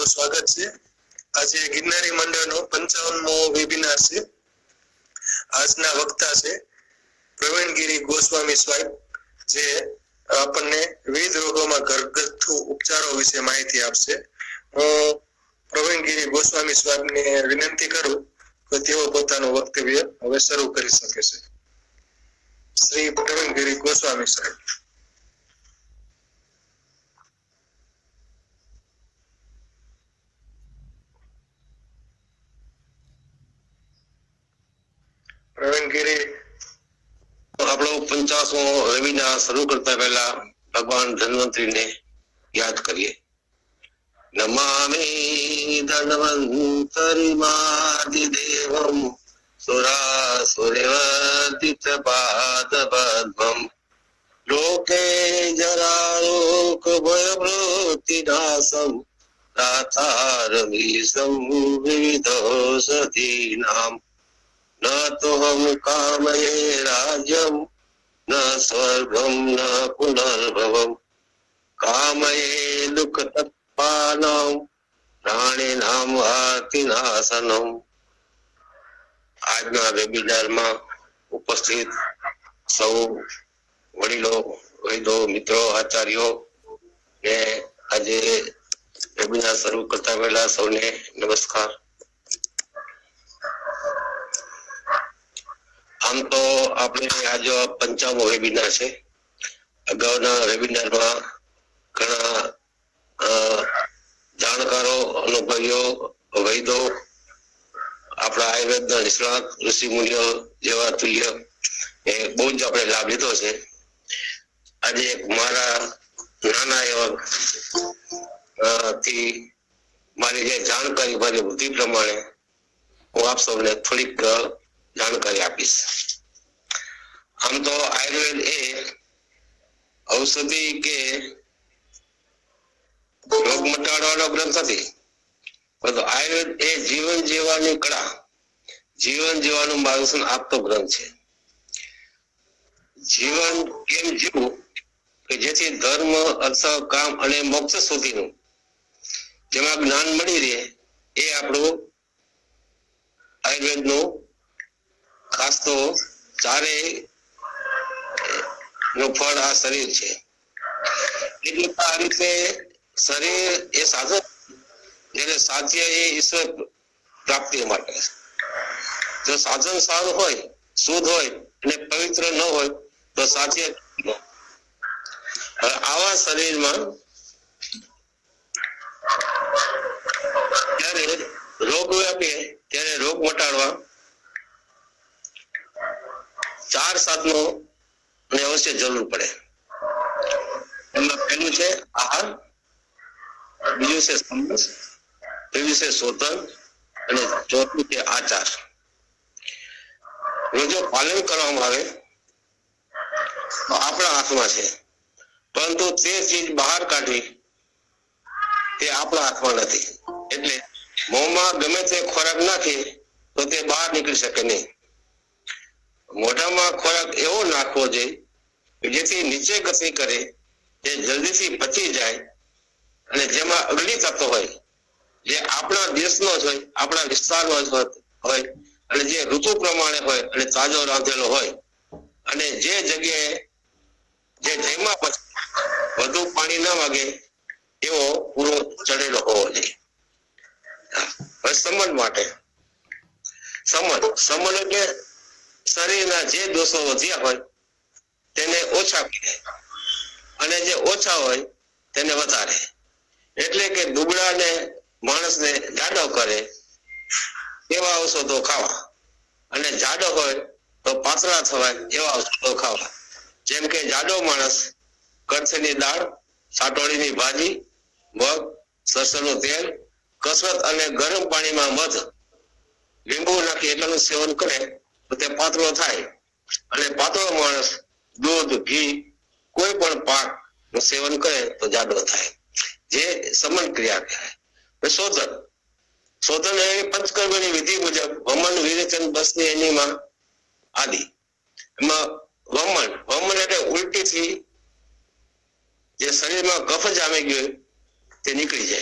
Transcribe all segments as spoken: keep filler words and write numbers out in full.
સ્વાગત છે। આજે ગિરનારી મંડળનો પંચાવનમો વેબિનાર છે। આજના વક્તા છે પ્રવીણગીરી ગોસ્વામી સાહેબ, જે આપણને વિવિધ રોગોમાં ઘરગથ્થુ ઉપચારો વિશે માહિતી આપશે। હું પ્રવીણગીરી ગોસ્વામી સાહેબને વિનંતી કરું કે તેઓ પોતાનું વક્તવ્ય હવે શરૂ કરી શકે છે। શ્રી પ્રવીણગીરી ગોસ્વામી સાહેબ। પ્રવીણગીરી આપણો પંચાસમો વેબિનાર શરૂ કરતા પહેલા ભગવાન ધન્વંતરી ને યાદ કરીએ। નમામિ ધન્વંતરિમાદિદેવમ સુરાસુરવર્ધિત પાદપદ્મમ લોકે જરારોગ ભયવૃત્તિનાશમ દાતારમીશમ વિવિધૌષધીનામ न तो हम कामये राज्यम न स्वर्गम न पुनर्भवम कामये दुख तत्पानम प्राणिनाम आर्तिनाशनम। આજના વેબિનારમાં ઉપસ્થિત સૌ વડીલો, વૈદો, મિત્રો, આચાર્યો ને આજે વેબિનાર શરૂ કરતા પહેલા સૌને નમસ્કાર। આમ તો આપણે આજે પંચાવમો વેબિનાર છે। અગાઉના વેબિનારમાં ઘણા જાણકારો, અનુભવીઓ, વૈદો, આપણા આયુર્વેદના નિષ્ણાત ઋષિ મુનિઓ જેવા તુલ્ય એ બહુ જ આપણે લાભ લીધો છે। આજે મારા નાના એવા થી મારી જે જાણકારી, મારી બુદ્ધિ પ્રમાણે હું આપ સૌને થોડીક જાણકારી આપીશ। આમ તો આયુર્વેદ એ ઔષધિ કે રોગ મટાડવાનો ગ્રંથ નથી, પરંતુ આયુર્વેદ એ જીવન જીવવાની કળા, જીવન જીવવાનું માર્ગદર્શન આપતો ગ્રંથ છે। જીવન કેમ જીવવું કે જેથી ધર્મ, અર્થ, કામ અને મોક્ષ સુધીનું જેમાં જ્ઞાન મળી રહે, એ આપણું આયુર્વેદનું ખાસ તો ચારે નું ફળ આ શરીર છે। એટલે આ રીતે શરીર એ સાધન, જેને સાધ્ય એ ઈશ્વર પ્રાપ્તિ માટે। જો સાધન સારું હોય, શુદ્ધ હોય અને પવિત્ર ન હોય તો સાધ્ય આવા શરીરમાં ત્યારે રોગ વ્યાપે ત્યારે રોગ મટાડવા ચાર સાધનો ને અવશ્ય જરૂર પડે। એમાં પહેલું છે આહાર, બીજું છે સમજ, ત્રીજું છે શોધન અને ચોથું છે આચાર। જો પાલન કરવામાં આવે તો આપણા હાથમાં છે, પરંતુ તે ચીજ બહાર કાઢવી તે આપણા હાથમાં નથી। એટલે મોંમાં ગમે તે ખોરાક નાખી તો તે બહાર નીકળી શકે નહીં। મોઢામાં ખોરાક એવો નાખવો જોઈએ જેથી નીચે ગતિ કરે, જે જલ્દીથી પચી જાય અને જેમાં અગ્નિ તત્વ હોય, જે આપણા દેશનો જ હોય, આપણા વિસ્તારનો જ હોય અને જે ઋતુ પ્રમાણે હોય અને તાજો રાંધેલો હોય અને જે જગ્યાએ જે જમ્યા પછી વધુ પાણી ના વાગે એવો પૂરો ચડેલો હોવો જોઈએ। હવે સમન માટે સમન સમન એટલે શરીરના જે દોષો વધ્યા હોય તેને ઓછા કરે અને જે ઓછા હોય તેને વધારે। એટલે કે દુબળાને માણસને જાડો કરે એવા ઔષધો ખાવા, અને જાડો હોય તો પાતળા થવાય એવા ઔષધો ખાવા। જેમ કે જાડો માણસ કઠની દાળ, સાટોળીની ભાજી, મગ, સરસવનું તેલ, કસરત અને ગરમ પાણીમાં મધ, લીંબુ નાખી એટલાનું સેવન કરે તો તે પાતળો થાય, અને પાતળો માણસ દૂધ, ઘી, કોઈ પણ પાક નું સેવન કરે તો જાડો થાય, જે સમન ક્રિયા કહેવાય। શોધન શોધન એ પંચકર્મની વિધિ મુજબ વમન, વિરેચન, બસની, એનીમાં આદિ। એમાં વમન વમન એટલે ઉલટીથી જે શરીરમાં કફ જામી ગયો તે નીકળી જાય,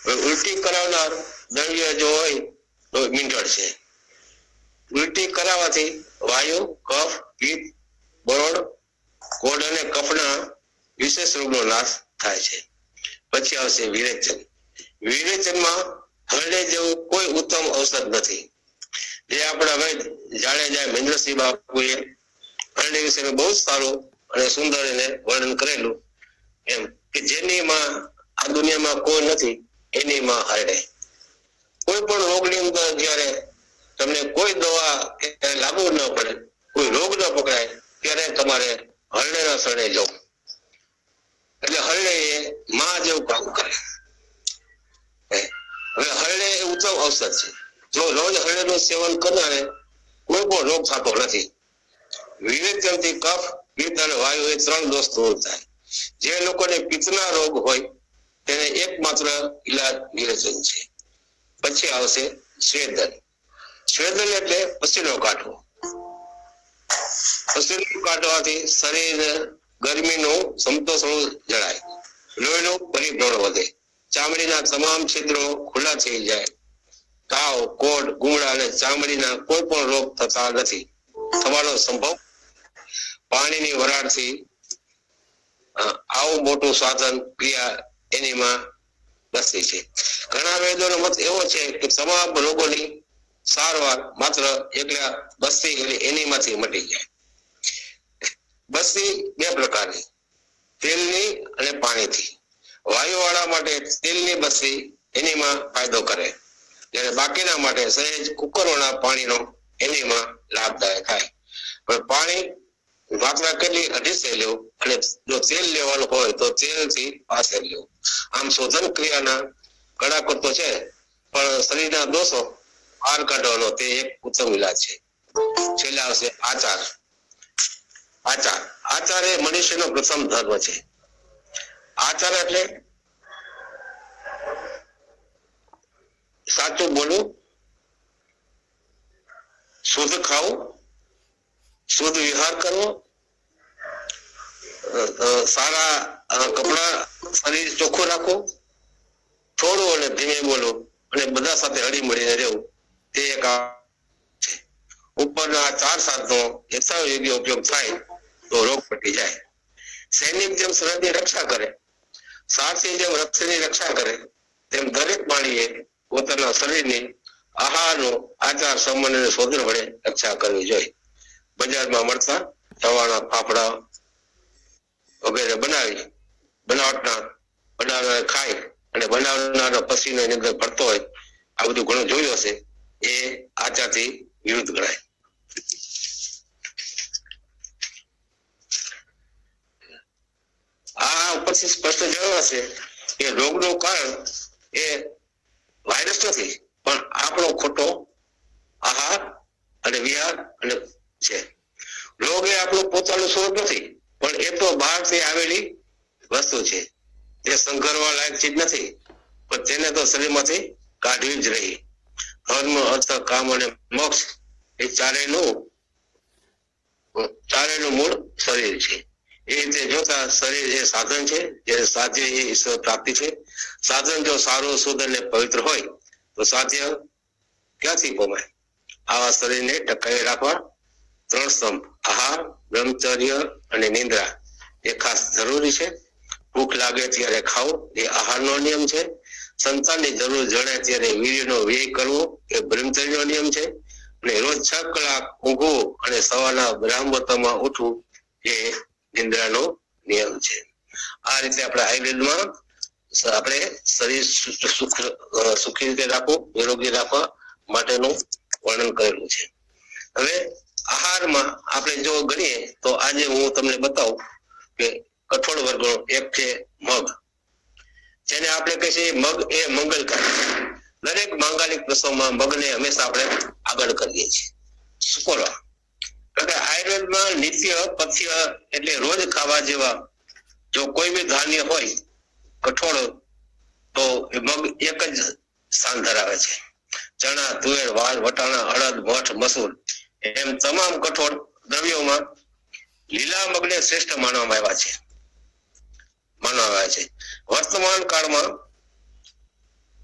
ઉલટી કરાવનાર દ્રવ્ય જો હોય તો મીંઢળ છે. ઉલટી કરાવવાથી વાયુ, કફ, પિત્ત, બરોડ, કોડ અને કફના વિશેષ રોગનો નાશ થાય છે. પછી આવશે વિરેચન. વિરેચનમાં હરડે જેવું કોઈ ઉત્તમ ઔષધ નથી. જે આપણા વૈદ જાડેજા મહેન્દ્રસિંહ બાપુએ હરડે વિશે બહુ જ સારું અને સુંદર એને વર્ણન કરેલું, એમ કે જેની માં આ દુનિયામાં કોઈ નથી એની માં હરડે. કોઈ પણ રોગની અંદર જયારે તમને કોઈ દવા લાગુ ન પડે, કોઈ રોગ ન પકડાય, ત્યારે તમારે હરડેના શરણે જવું. એટલે હરડે એ માં જેવું કામ કરે. હવે હરડે એ ઉત્તમ ઔષધ છે. જો રોજ હરડેનું સેવન કરનારે કોઈ પણ રોગ થતો નથી. વિરેચનથી કફ, પિત્ત અને વાયુ એ ત્રણ દોષ દૂર થાય. જે લોકોને પિત્તના રોગ હોય તેને એકમાત્ર ઈલાજ વિરેચન છે. પછી આવશે સ્વેદન. સ્વેદન એટલે પસીનો કાઢવો. પસીનો કાઢવાથી શરીર ગરમીનું સમતોષણું જળાય, લોહીનું પરિભ્રમણ વધે, ચામડીના તમામ છિદ્રો ખુલ્લા થઈ જાય, તાવ, કોડ, ગુમડા અને ચામડીના કોઈ પણ રોગ થતા નથી થવાનો સંભવ. પાણીની વરાળથી આવું મોટું સાધન ક્રિયા એનીમાં બસતી છે. ઘણા વૈદ્યોનો મત એવો છે કે તમામ રોગોની સારવાર માત્ર એકલા બસ્તી એટલે એનીમાંથી મટી જાય. બસ્તી બે પ્રકારની, તેલની અને પાણીથી. વાયુ વાળા માટે તેલની બસ્તી એનીમાં ફાયદો કરે, જ્યારે બાકીના માટે સહેજ કુકરોના પાણીનો એનીમાં લાભદાયક થાય. પણ પાણી માત્રા કેટલી અઢીસે લેવું, અને જો તેલ લેવાનું હોય તો તેલથી પાસે લેવું. આમ શોધન ક્રિયાના ઘણા કરતો છે, પણ શરીરના દોષો બહાર કાઢવાનો તે એક ઉત્તમ ઇલાજ છે. છેલ્લે આવશે આચાર. આચાર આચાર એ મનુષ્યનો પ્રથમ ધર્મ છે. આચાર એટલે સાચું બોલવું, શુદ્ધ ખાવું, શુદ્ધ વિહાર કરવો, સારા કપડા, શરીર ચોખ્ખું રાખવું, થોડું અને ધીમે બોલવું, અને બધા સાથે હળી મળીને રહેવું, તે એક છે. ઉપરના ચાર સાધનો યથાયોગ્ય ઉપયોગ થાય તો રોગ પટી જાય. સૈનિક જેમ સરહદની રક્ષા કરે, સારથી જેમ રક્ષણની રક્ષા કરે, તેમ દરેક પ્રાણીએ પોતાના શરીરની આહારનો આચાર સંબંધ અને શોધન વડે રક્ષા કરવી જોઈએ. બજારમાં મળતા ચવાણા, ફાફડા વગેરે બનાવી બનાવટના બનાવનાર ખાય અને બનાવનાર પસીનો એની અંદર પડતો હોય, આ બધું ઘણું જોયું હશે, એ આચારથી વિરુદ્ધ ગણાય. આ ઉપરથી સ્પષ્ટ જણાવશે કે રોગનું કારણ એ વાયરસ નથી, પણ આપણો ખોટો આહાર અને વિહાર અને છે. રોગ એ આપણું પોતાનું સ્વરૂપ નથી, પણ એ તો બહારથી આવેલી વસ્તુ છે. તે સંઘરવા લાયક ચીજ નથી, પણ તેને તો શરીરમાંથી કાઢવી જ રહી. ધર્મ, અર્થ, કામ અને મોક્ષ એ ચારેયનું ચારેયનું મૂળ શરીર છે. એ રીતે જોતા શરીર એ સાધન છે, જે સાધ્ય એ ઈશ્વર પ્રાપ્તિ છે. સાધન જો સારું, શુદ્ધ અને પવિત્ર હોય તો સાધ્ય ક્યાંથી પમાય? આવા શરીરને ટકાવી રાખવા ત્રણ સ્તંભ, આહાર, બ્રહ્મચર્ય અને નિંદ્રા એ ખાસ જરૂરી છે. ભૂખ લાગે ત્યારે ખાવું એ આહારનો નિયમ છે. સંતાનની જરૂર જણાય ત્યારે વીર્યનો વ્યય કરવો એ બ્રહ્મચર્યનો નિયમ છે. અને રોજ છ કલાક ઊંઘવું અને સવારના બ્રાહ્મણમાં ઉઠવું એ નિંદ્રાનો નિયમ છે. આ રીતે આપણે આયુર્વેદમાં આપણે શરીર સુખ સુખી રીતે રાખવું, નિરોગી રાખવા માટેનું વર્ણન કરેલું છે. હવે આહારમાં આપણે જો ગણીએ તો આજે હું તમને બતાવું કે કઠોળ વર્ગનો એક છે મગ, જેને આપણે કહીએ છીએ મગ એ મંગલકારી. દરેક માંગલિક પ્રસંગમાં મગને હંમેશા આપણે આગળ કરીએ છીએ. બોલો, આયુર્વેદમાં નિત્ય પથ્ય એટલે રોજ ખાવા જેવા જો કોઈ બી ધાન્ય હોય કઠોળ, તો મગ એક જ સ્થાન ધરાવે છે. ચણા, તુવેર, વાલ, વટાણા, અડદ, મઠ, મસૂર એમ તમામ કઠોળ દ્રવ્યોમાં લીલા મગને શ્રેષ્ઠ માનવામાં આવ્યા છે માનવામાં આવ્યા છે. વર્તમાન કાળમાં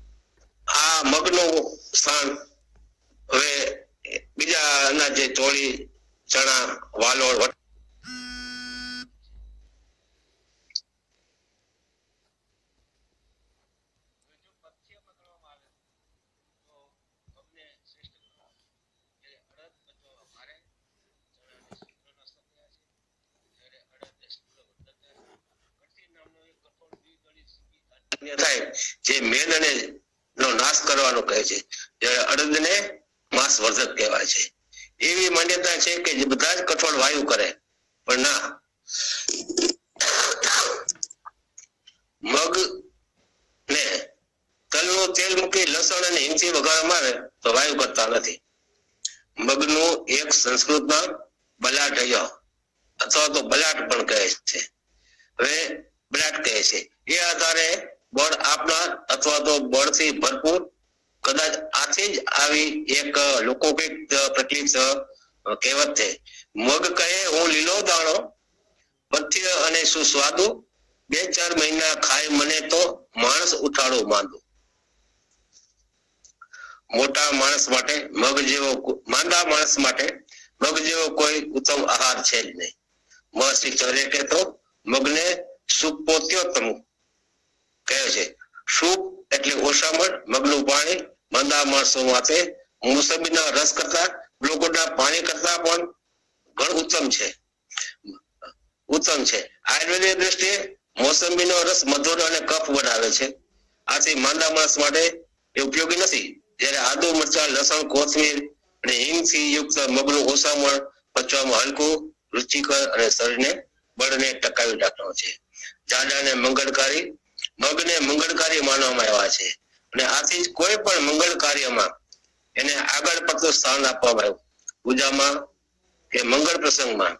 મગનું સ્થાન હવે બીજા અનાજ જે ચોળી, ચણા, વાલોળ થાય જે મેદ અને નો નાશ કરવાનો કહે છે, જ્યારે અડદને માંસવર્ધક કહેવાય છે. એવી માન્યતા છે કે જે બધા જ કઠોળ વાયુ કરે, પણ ના, મગ ને તલનું તેલ મૂકી લસણ અને હિંગથી વઘારવામાં આવે તો વાયુ કરતા નથી. મગનું એક સંસ્કૃતમાં બલાઢય અથવા તો બલાટ પણ કહે છે. હવે બલાટ કહે છે એ આધારે બળ આપનાર અથવા તો બળથી ભરપૂર, કદાચ આથી જ આવી એક લોકૌકિક પ્રચલિત કહેવત છે. મગ કહે હું લીલો દાણો, પથ્ય અને સુસ્વાદુ, બે ચાર મહિના ખાય મને તો માણસ ઉઠાડો માંદો. મોટા માણસ માટે મગ જેવો, માંદા માણસ માટે મગ જેવો કોઈ ઉત્તમ આહાર છે જ નહીં. મહર્ષિ ચાણક્ય તો મગને સુપોત્યોત્તમ કહે છે. સૂપ એટલે ઓછામણ, મગનું પાણી માંદા માણસો માટે મોસંબીના રસ કરતા, ગ્લુકોઝના પાણી કરતા પણ ઘણું ઉત્તમ છે ઉત્તમ છે આયુર્વેદિક દ્રષ્ટિએ મોસંબીનો રસ મધુર અને કફ બનાવે છે. આથી માંદા માણસ માટે એ ઉપયોગી નથી. જ્યારે આદુ, મરચા, લસણ, કોથમીર અને હિંગથી યુક્ત મગનું ઓછામણ પચવામાં હલકું, રુચિકર અને શરીરને બળને ટકાવી રાખવાનો છે. જાડા અને મંગળકારી, મગને મંગળકારી માનવામાં આવ્યા છે અને આથી જ કોઈ પણ મંગળ કાર્યમાં એને આગળ પડતું સ્થાન આપવામાં આવ્યું. પૂજામાં કે મંગળ પ્રસંગમાં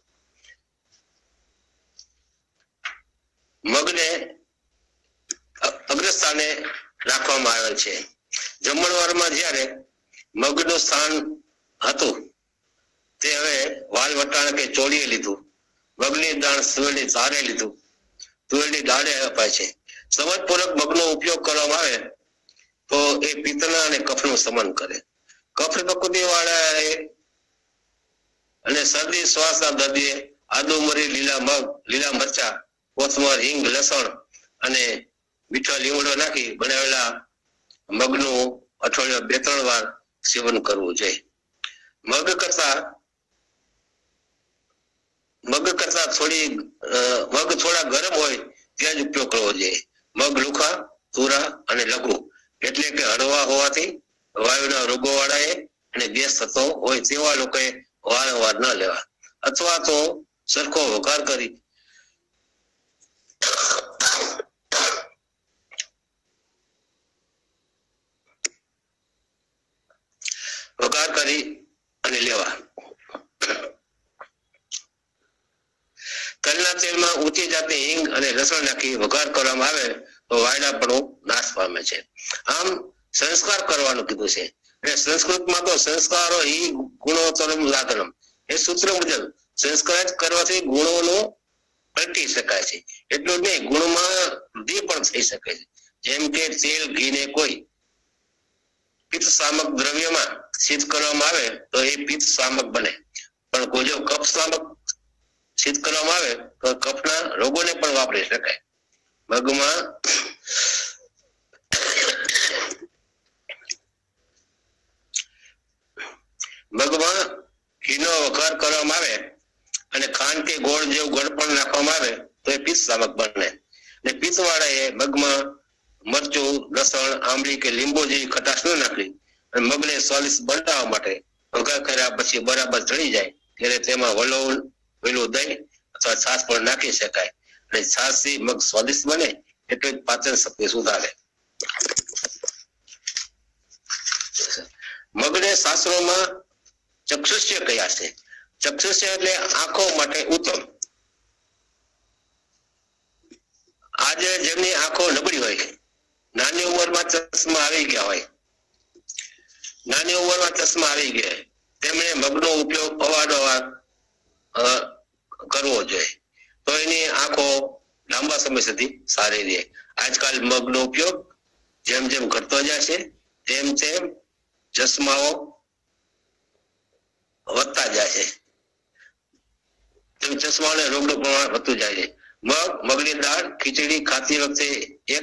મગને અગ્રસ્થાને રાખવામાં આવેલ છે. જમણવારમાં જ્યારે મગનું સ્થાન હતું તે હવે વાલ વટાણ કે ચોળીએ લીધું. મગની દાણ સુવેરની ધારે લીધું, તુવેરની દાળે અપાય છે. સમજપૂર્વક મગનો ઉપયોગ કરવામાં આવે તો એ પિત્તના અને કફનું શમન કરે. કફ પ્રકૃતિ વાળા અને શરદી શ્વાસના દર્દીએ આદુ, મરી, લીલા મગ, લીલા મરચા, કોથમર, હિંગ, લસણ અને મીઠો લીમડો નાખી બનાવેલા મગનું અઠવાડિયા બે ત્રણ વાર સેવન કરવું જોઈએ. મગ કરતા મગ કરતા થોડી મગ થોડા ગરમ હોય ત્યાં જ ઉપયોગ કરવો જોઈએ. મગ લુખા, તુરા અને લઘુ એટલે કે હળવા હોવાથી વાયુના રોગો વાળાએ અને ગેસ થતો હોય તેવા લોકોએ વારંવાર ન લેવા, અથવા તો સરખો વઘાર કરી વઘાર કરી અને લેવા. તલના તેલમાં ઊંચી જાતની હિંગ અને લસણ નાખી વઘાર કરવામાં આવે તો વાયડાપણું નાશ પામે છે. આમ સંસ્કાર કરવાનું કીધું છે. અને સંસ્કૃતમાં તો સંસ્કારો હિ ગુણોત્તરમ સાધનમ, એ સૂત્ર મુજબ સંસ્કાર જ કરવાથી ગુણોનું પલટી શકાય છે. એટલું નહીં, ગુણમાં વૃદ્ધિ પણ થઈ શકે છે. જેમ કે તેલ, ઘી ને કોઈ પિત્ત સામક દ્રવ્યમાં સિદ્ધ કરવામાં આવે તો એ પિત્ત સામક બને, પણ કોઈ જો કફ સામક સિદ્ધ કરવામાં આવે તો કફના રોગોને પણ વાપરી શકાય. મગમાં મગમાં ઘીનો વઘાર કરવામાં આવે અને ખાંડ કે ગોળ જેવું ગળપણ નાખવામાં આવે તો એ પિત્ત સામક બને. અને પિત્ત વાળાએ મગમાં મરચું, લસણ, આંબલી કે લીંબુ જેવી ખટાશ ન નાખવી અને મગને સ્વાદિષ્ટ બનાવવા માટે વઘાર કર્યા પછી બરાબર ચડી જાય ત્યારે તેમાં વલોણ, પેલું દહીં અથવા છાશ પણ નાખી શકાય. અને છાશ થી મગ સ્વાદિષ્ટ બને એટલે પાચન શક્તિ સુધારે. મગને શાસ્ત્રોમાં ચક્ષુષ્ય કયા છે. ચક્ષુષ્ય એટલે આંખો માટે ઉત્તમ. આજે જેમની આંખો નબળી હોય, નાની ઉંમરમાં ચશ્મા આવી ગયા હોય, નાની ઉંમરમાં ચશ્મા આવી ગયા તેમણે મગનો ઉપયોગ અવારનવાર કરવો જોઈએ તો એની આંખો લાંબા સમય સુધી સારી રહે. આજકાલ મગનો ઉપયોગ જેમ જેમ ઘટતો જાય છે તેમ તેમ ચશ્માઓ વધતા જાય છે, તેમ ચશ્માઓને રોગનું પ્રમાણ વધતું જાય છે. મગ, મગની દાળ, ખીચડી ખાતી વખતે એક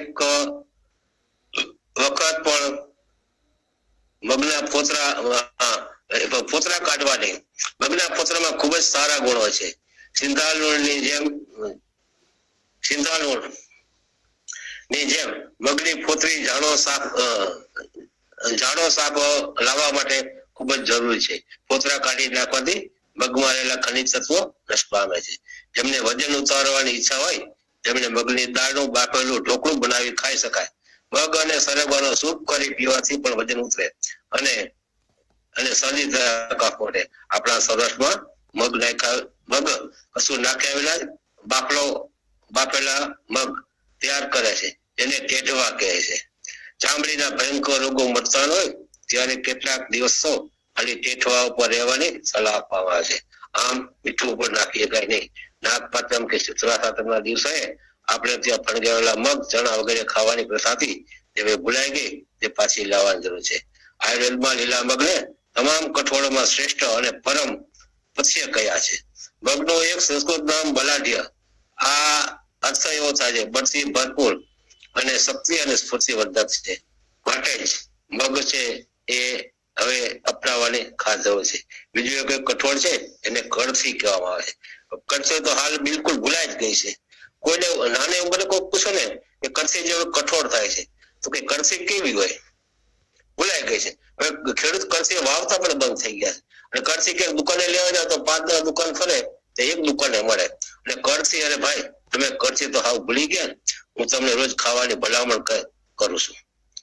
વખત પણ મગના ફોતરા ફોતરા કાઢવાની. મગના ફોતરામાં ખૂબ જ સારા ગુણો છે. સિંધાલુણની જેમ સિંધાલુણ ની જેમ મગની ફોતરી જાડો સાપ જાડો સાપ લાવવા માટે ખૂબ જ જરૂરી છે. ફોતરા કાઢી નાખવાથી મગમાં રહેલા ખનિજ તત્વો નષ્ટ પામે છે. જેમને વજન ઉતારવાની ઈચ્છા હોય તેમને મગની દાળનું બાફેલું ઢોકળું બનાવી ખાઈ શકાય. મગ અને સરગવાનો સૂપ કરી પીવાથી પણ વજન ઉતરે અને અને શરદી કફ માટે. આપણા સૌરાષ્ટ્રમાં મગ નાખ્યા મગ કશું નાખ્યા વિના બાફલો બાફેલા મગ તૈયાર કરે છે, એને ટેટવા કહે છે. ચામડીના ભયંકર રોગો મટતા હોય ત્યારે કેટલાક દિવસો ખાલી ટેટવા ઉપર રહેવાની સલાહ આપવામાં આવે છે. આમ મીઠું ઉપર નાખીએ કઈ નહીં. નાગ પાંચમ કે શીતળા સાતમના દિવસે આપણે ત્યાં ફણગાવેલા મગ ચણા વગેરે ખાવાની પ્રથાથી તે ભૂલાઈ ગઈ, તે પાછી લાવવાની જરૂર છે. આયુર્વેદમાં લીલા મગને તમામ કઠોળોમાં શ્રેષ્ઠ અને પરમ પથ્ય કયા છે. મગનું એક સંસ્કૃત નામ બલાઢ્ય. આ અર્થ એવો થાય છે બળથી ભરપૂર અને શક્તિ અને સ્ફૂર્તિવર્ધક છે. માટે જ મગ છે એ હવે અપનાવવાની ખાસ જરૂર છે. બીજું એક કઠોળ છે એને કળથી કહેવામાં આવે છે. કળથી તો હાલ બિલકુલ ભૂલાઈ જ ગઈ છે. કોઈને નાની ઉંમરે કોઈ પૂછો ને કે કળથી જેવું કઠોળ થાય છે તો કે કળથી કેવી હોય, ભૂલાઈ ગઈ છે. હવે ખેડૂત કળથી વાવતા પણ બંધ થઈ ગયા છે. અને કળથી કે દુકાને લેવા જાવ તો પાંચ દસ દુકાન ફરે તો એક દુકાને મળે. અને કળથી અરે ભાઈ તમે કળથી તો હાવ ભૂલી ગયા. હું તમને રોજ ખાવાની ભલામણ કરું છું.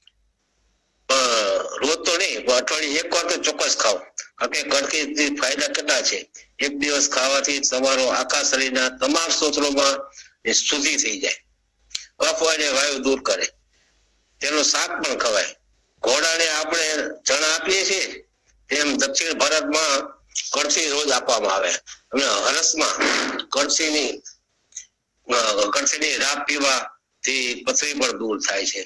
રોજ તો નહીં, અઠવાડિયે એક વાર તો ચોક્કસ ખાવ. કારણ કે કળથી ફાયદા કેટલા છે. એક દિવસ ખાવાથી તમારો આખા શરીરના તમામ સ્ત્રોતોમાં શુદ્ધિ થઈ જાય. કફ અને વાયુ દૂર કરે. તેનું શાક પણ ખવાય. ઘોડાને આપણે ચણા આપીએ છીએ તેમ દક્ષિણ ભારતમાં કળથી રોજ આપવામાં આવે. અને હરસમાં કળથીની કળથીની રાબ પીવાથી પથરી પણ દૂર થાય છે.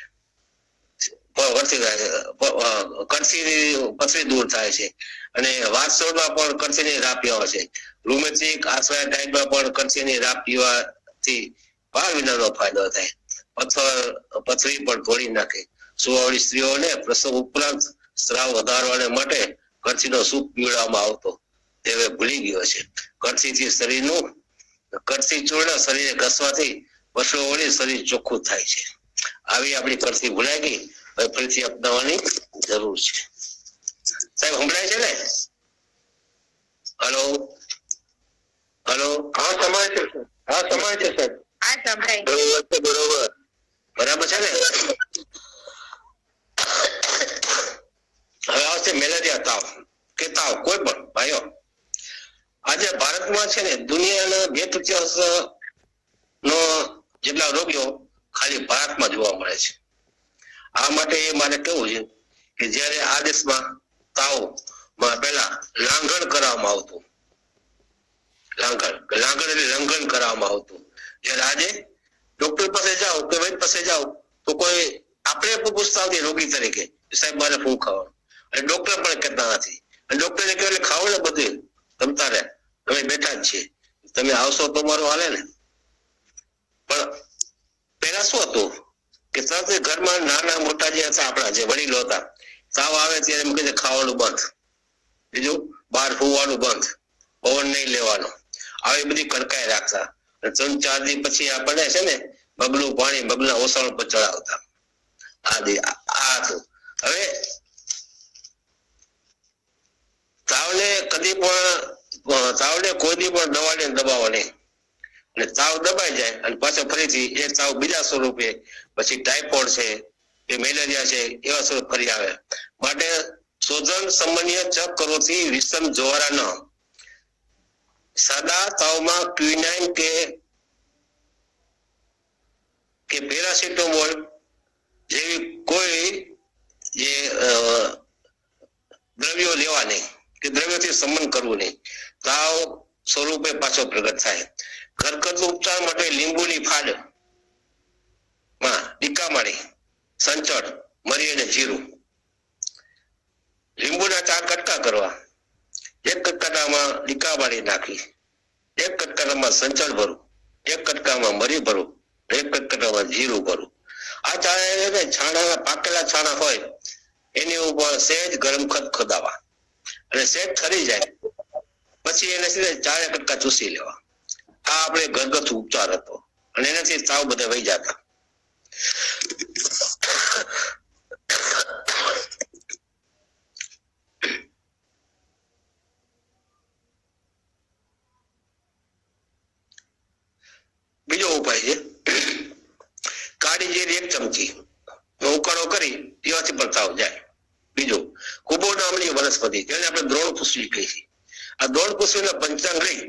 કળથીની પથરી દૂર થાય છે. અને વાતસોડમાં પણ કળથીની રાબ પીવા છે. રૂમેટિક આર્થરાઇટિસમાં પણ કળથીની રાબ પીવાથી ભાર વિનાનો ફાયદો થાય. પથ્થર પથરી પણ તોડી નાખે. સુવાવડી સ્ત્રીઓને પ્રસવ ઉપરાંત સ્ત્રાવ વધારવાને માટે કળથીનો સૂપ પીવડાવવામાં આવતો તે હવે ભૂલી ગયો છે. કળથીથી શરીરનું કળથી ચૂર્ણ શરીરે ઘસવાથી પશુઓ વળી શરીર ચોખ્ખું થાય છે. આવી આપણી કળથી ભૂલાઈ ગઈ, હવે ફરીથી અપનાવવાની જરૂર છે. સાહેબ સંભળાય છે ને? હલો હલો હા સમાય છે હા સમાય છે સાહેબ. બરોબર છે બરોબર બરાબર છે ને? હવે આવશે મેલેરિયા તાવ કે તાવ કોઈ પણ ભાઈઓ. આજે ભારતમાં છે ને દુનિયાના બે તૃતીયાંશ નો જેટલા રોગીઓ ખાલી ભારતમાં જોવા મળે છે. આ માટે મારે કેવું છે કે જયારે આ દેશમાં તાવમાં પહેલા લાંઘણ કરવામાં આવતું, લાંઘણ લાંઘણ એટલે લંઘન કરવામાં આવતું. જયારે આજે ડોક્ટર પાસે જાઓ કે વૈદ પાસે જાઓ તો કોઈ આપણે પૂછતા નથી રોગી તરીકે સાહેબ મારે શું ખાવાનું, અને ડોક્ટર પણ કહેતા નથી. અને ડોક્ટરને કહે એટલે ખાવ ને બધું તમતા રહે, તમે બેઠા જ છીએ, તમે આવશો તો મારું હાલે ને. પણ પેલા શું હતું કે તરત ઘરમાં નાના મોટા જે હતા આપણા જે વડીલો હતા, તાવ આવે ત્યારે એમ કહે ખાવાનું બંધ, બીજું બહાર હોવાનું બંધ, પવન નહીં લેવાનો, આવી બધી કડકાઈ રાખતા. ત્રણ ચાર દિવસ પછી આપણને છે ને મગનું પાણી મગના ઓસણ પર ચડાવતા. આ હતું. હવે તાવને કદી પણ તાવને કોઈ દી પણ દવાને દબાવો નહીં. અને તાવ દબાઈ જાય અને પાછો ફરીથી એ તાવ બીજા સ્વરૂપે પછી ટાઇફોઇડ છે કે મેલેરિયા છે એવા સ્વરૂપ ફરી આવે. માટે શોધન સમન્ય ચક કરવાથી વિષમ જોવારા ન. સાદા તાવમાં ક્વિનાઇન કે કે પેરાસિટામોલ જેવી કોઈ જે દ્રવ્યો લેવા નહીં કે દ્રવ્યોથી સંબંધ કરવું નહીં. તાવ સ્વરૂપે પાછો પ્રગટ થાય. ઘરગથ્થુ ઉપચાર માટે લીંબુની ફાડ માં ટીકા મારી સંચળ મરી અને જીરું લીંબુના ચાર કટકા કરવા, એક કટકામાં લીકાવાળી નાખી, એક કટકામાં સંચળ ભરવું, એક કટકામાં મરી ભરવું, એક કટકામાં જીરું ભરવું. આ ચારે છાણા પાકેલા છાણા હોય એની ઉપર સહેજ ગરમ ખત ખોદાવા અને સહેજ ઠરી જાય પછી એને સીધા ચારે કટકા ચૂસી લેવા. આ આપણે ઘરગથ્થુ ઉપચાર હતો અને એનાથી તાવ બધા વહી જતા. બીજો ઉપાય છે કાળી જીરી એક ચમચી ઉકાળો કરી પીવાથી પણ તાવ જાય. બીજો કુબો નામની વનસ્પતિ જેને આપણે દ્રોણ પુષ્પી કહીએ છીએ. આ દ્રોણ પુષ્પીના પંચાંગ લઈ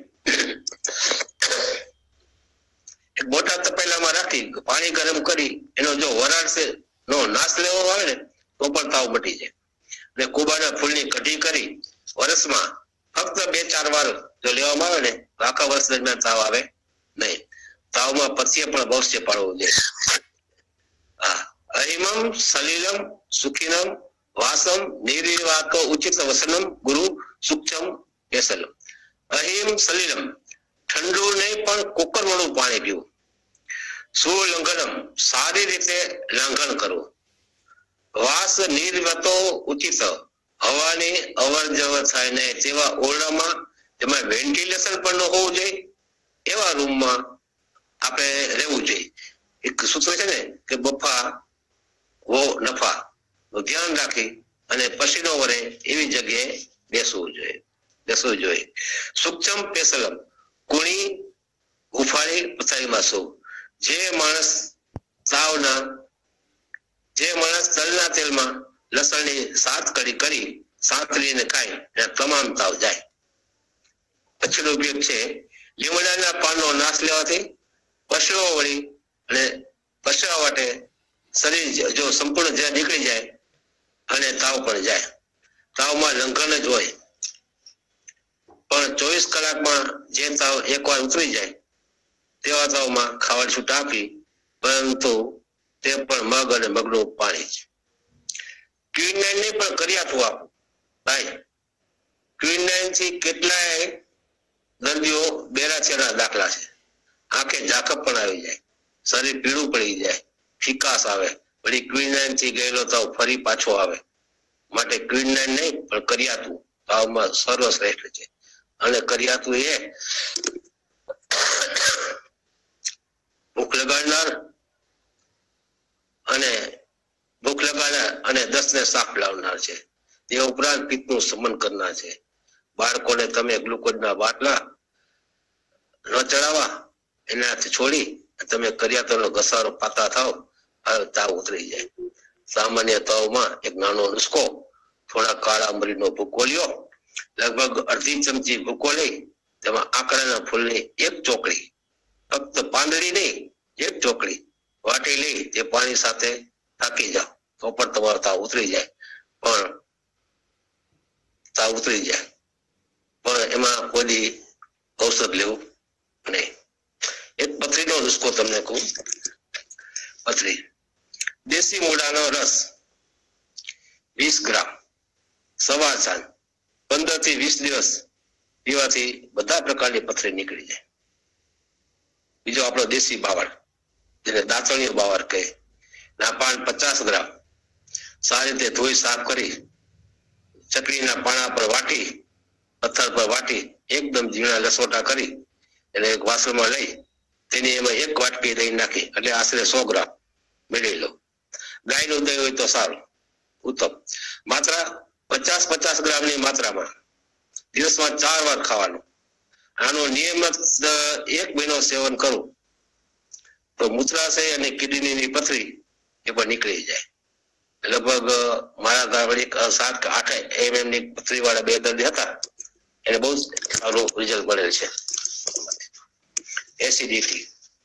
એક મોટા તપેલામાં રાખી પાણી ગરમ કરી એનો જો વરાળ છે નો નાશ લેવો આવે ને તો પણ તાવ મટી જાય. અને કુબાના ફૂલની કઢી કરી વર્ષમાં ફક્ત બે ચાર વાર જો લેવામાં આવે ને તો આખા વર્ષ દરમિયાન તાવ આવે નહીં. તાવમાં પથ્ય પણ અવશ્ય પાડવું જોઈએ. હા, અહિમમ સલીલમ સુખિનમ વાસમ નિર્વિવાતો ઉચિત વસનમ ગુરુ સુક્ષમ કેસલમ. અહિમ સલીલમ ઠંડુ નહીં પણ કુકર વાળું પાણી પીવું. સુલંઘનમ સારી રીતે લાંઘન કરવું. વાસ નિર્વતો ઉચિત હવાની અવર જવર થાય નહીં તેવા ઓરડામાં જેમાં વેન્ટિલેશન પણ ન હોવું જોઈએ એવા રૂમમાં આપણે રહેવું જોઈએ. એક સૂત્ર છે ને કે બફા વો નફા ધ્યાન રાખી અને પસીનો વરે એવી જગ્યાએ બેસવું જોઈએ બેસવું જોઈએ. સૂક્ષ્મ પેસલમ કુણી ઉફાળી પથારીમાં સૌ. જે માણસ તાવના જે માણસ તલના તેલમાં લસણની સાત કડી કરી સાંતળીને ખાય એના તમામ તાવ જાય. પછીનો ઉપયોગ છે લીમડાના પાનનો નાશ લેવાથી પશુઓ વળી અને પશુઓ માટે શરીર જો સંપૂર્ણ જ્યાં નીકળી જાય અને તાવ પણ જાય. તાવમાં લંઘન જ હોય પણ ચોવીસ કલાકમાં જે તાવ એકવાર ઉતરી જાય તેવા તાવમાં ખાવાની છૂટ આપી પરંતુ તે પણ મગ અને મગનું પાણી છે. ક્વિનાઇન ને પણ કરી આપવું આપું ભાઈ. ક્વિનાઇન થી કેટલાય દર્દીઓ બેરાચેના દાખલા છે. આંખે ઝાકપ પણ આવી જાય, શરીર પીળું પડી જાય, ફિકાસ આવે, વળી ક્વિનાઇન થી ગયેલો તાવ ફરી પાછો આવે. માટે ક્વિનાઇન નહીં પણ કરિયાતું તાવમાં સર્વશ્રેષ્ઠ છે. અને કરિયાતું એ ભૂખ લગાડનાર અને ભૂખ લગાડનાર અને દસ ને સાફ લાવનાર છે. તે ઉપરાંત પિત્તનું શમન કરનાર છે. બાળકોને તમે ગ્લુકોઝના બાટલા ન ચડાવવા એનાથી છોડી તમે કરિયાતરનો ઘસારો પાતા થાવ તાવ ઉતરી જાય. સામાન્ય તાવમાં એક નાનો નુસ્ખો થોડા કાળા મરીનો ભૂકો લ્યો, લગભગ અડધી ચમચી ભૂકો લઈ તેમાં આંકડાના ફૂલની એક ચોકડી, ફક્ત પાંદડી નહીં એક ચોકડી વાટી લઈ તે પાણી સાથે થાકી જાઓ તો પણ તમારો તાવ ઉતરી જાય. પણ તાવ ઉતરી જાય પણ એમાં કોઈ ઔષધ લેવું નહીં. એક પથરીનો નુસ્ખો તમને કહું. પથરી દેશી મૂળાનો રસ વીસ ગ્રામ સવાર સાંજ પંદર થી વીસ દિવસ પીવાથી બધા પ્રકારની પથરી નીકળી જાય. બીજો આપણો દેશી બાવળ જેને દાંતણીયો બાવળ કહે. ના પાન પચાસ ગ્રામ સારી રીતે ધોઈ સાફ કરી ચકલીના પાણા પર વાટી પથ્થર પર વાટી એકદમ ઝીણા લસોટા કરી એને એક વાસણમાં લઈ તેની એમાં એક વાટકી દહીં નાખી એટલે આશરે સો ગ્રામ મેળવી લો. ગાયનું દહીં હોય તો સારું ઉત્તમ. માત્રા પચાસ પચાસ ગ્રામની માત્રામાં દિવસમાં ચાર વાર ખાવાનું. આનું નિયમિત એક મહિનો સેવન કરવું તો મૂત્રાશય અને કિડનીની પથરી એ પણ નીકળી જાય. લગભગ મારા ગામડી સાત કે આઠ એમ એમ ની પથરી વાળા બે દર્દી હતા એને બહુ સારું રિઝલ્ટ મળેલ છે. એસિડિટી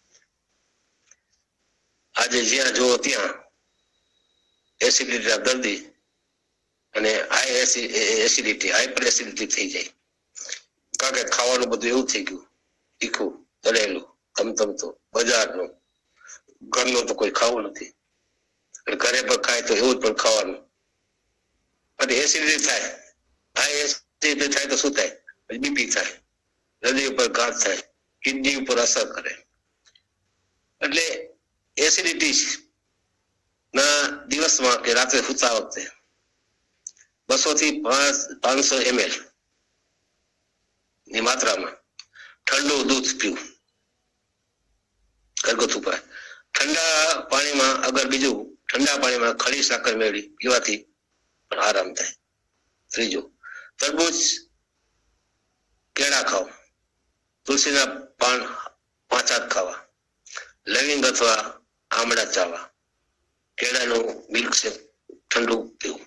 આજે જ્યાં જુઓ ત્યાં એસિડિટીના દર્દી અને હાઈ એસિડિટી હાઈપર એસિડિટી થઈ જાય. કારણ કે ખાવાનું બધું એવું થઈ ગયું તીખું તળેલું તમતમતું બજારનું. ઘરનું તો કોઈ ખાવું નથી. ઘરે પણ ખાય તો એવું જ પણ ખાવાનું પછી એસિડિટી થાય. આ એસિડિટી થાય તો શું થાય? બીપી થાય, હૃદય ઉપર ઘાત થાય, કિડની ઉપર અસર કરે. એટલે એસિડિટી ના દિવસમાં કે રાત્રે સૂતા વખતે બસો થી પાંચ પાંચસો એમએલ ની માત્રામાં ઠંડુ દૂધ પીવું ઘરગથ્થુ ઉપાય. ઠંડા પાણીમાં અગર બીજું ઠંડા પાણીમાં ખડી સાકર મેળવી પીવાથી પણ આરામ થાય. ત્રીજું, તરબૂચ કેળા ખાઓ, તુલસીના પાન પાંચ હાથ ખાવા, લવિંગ અથવા આમળા ચાવા, કેળાનું મિલ્ક શેક ઠંડુ પીવું,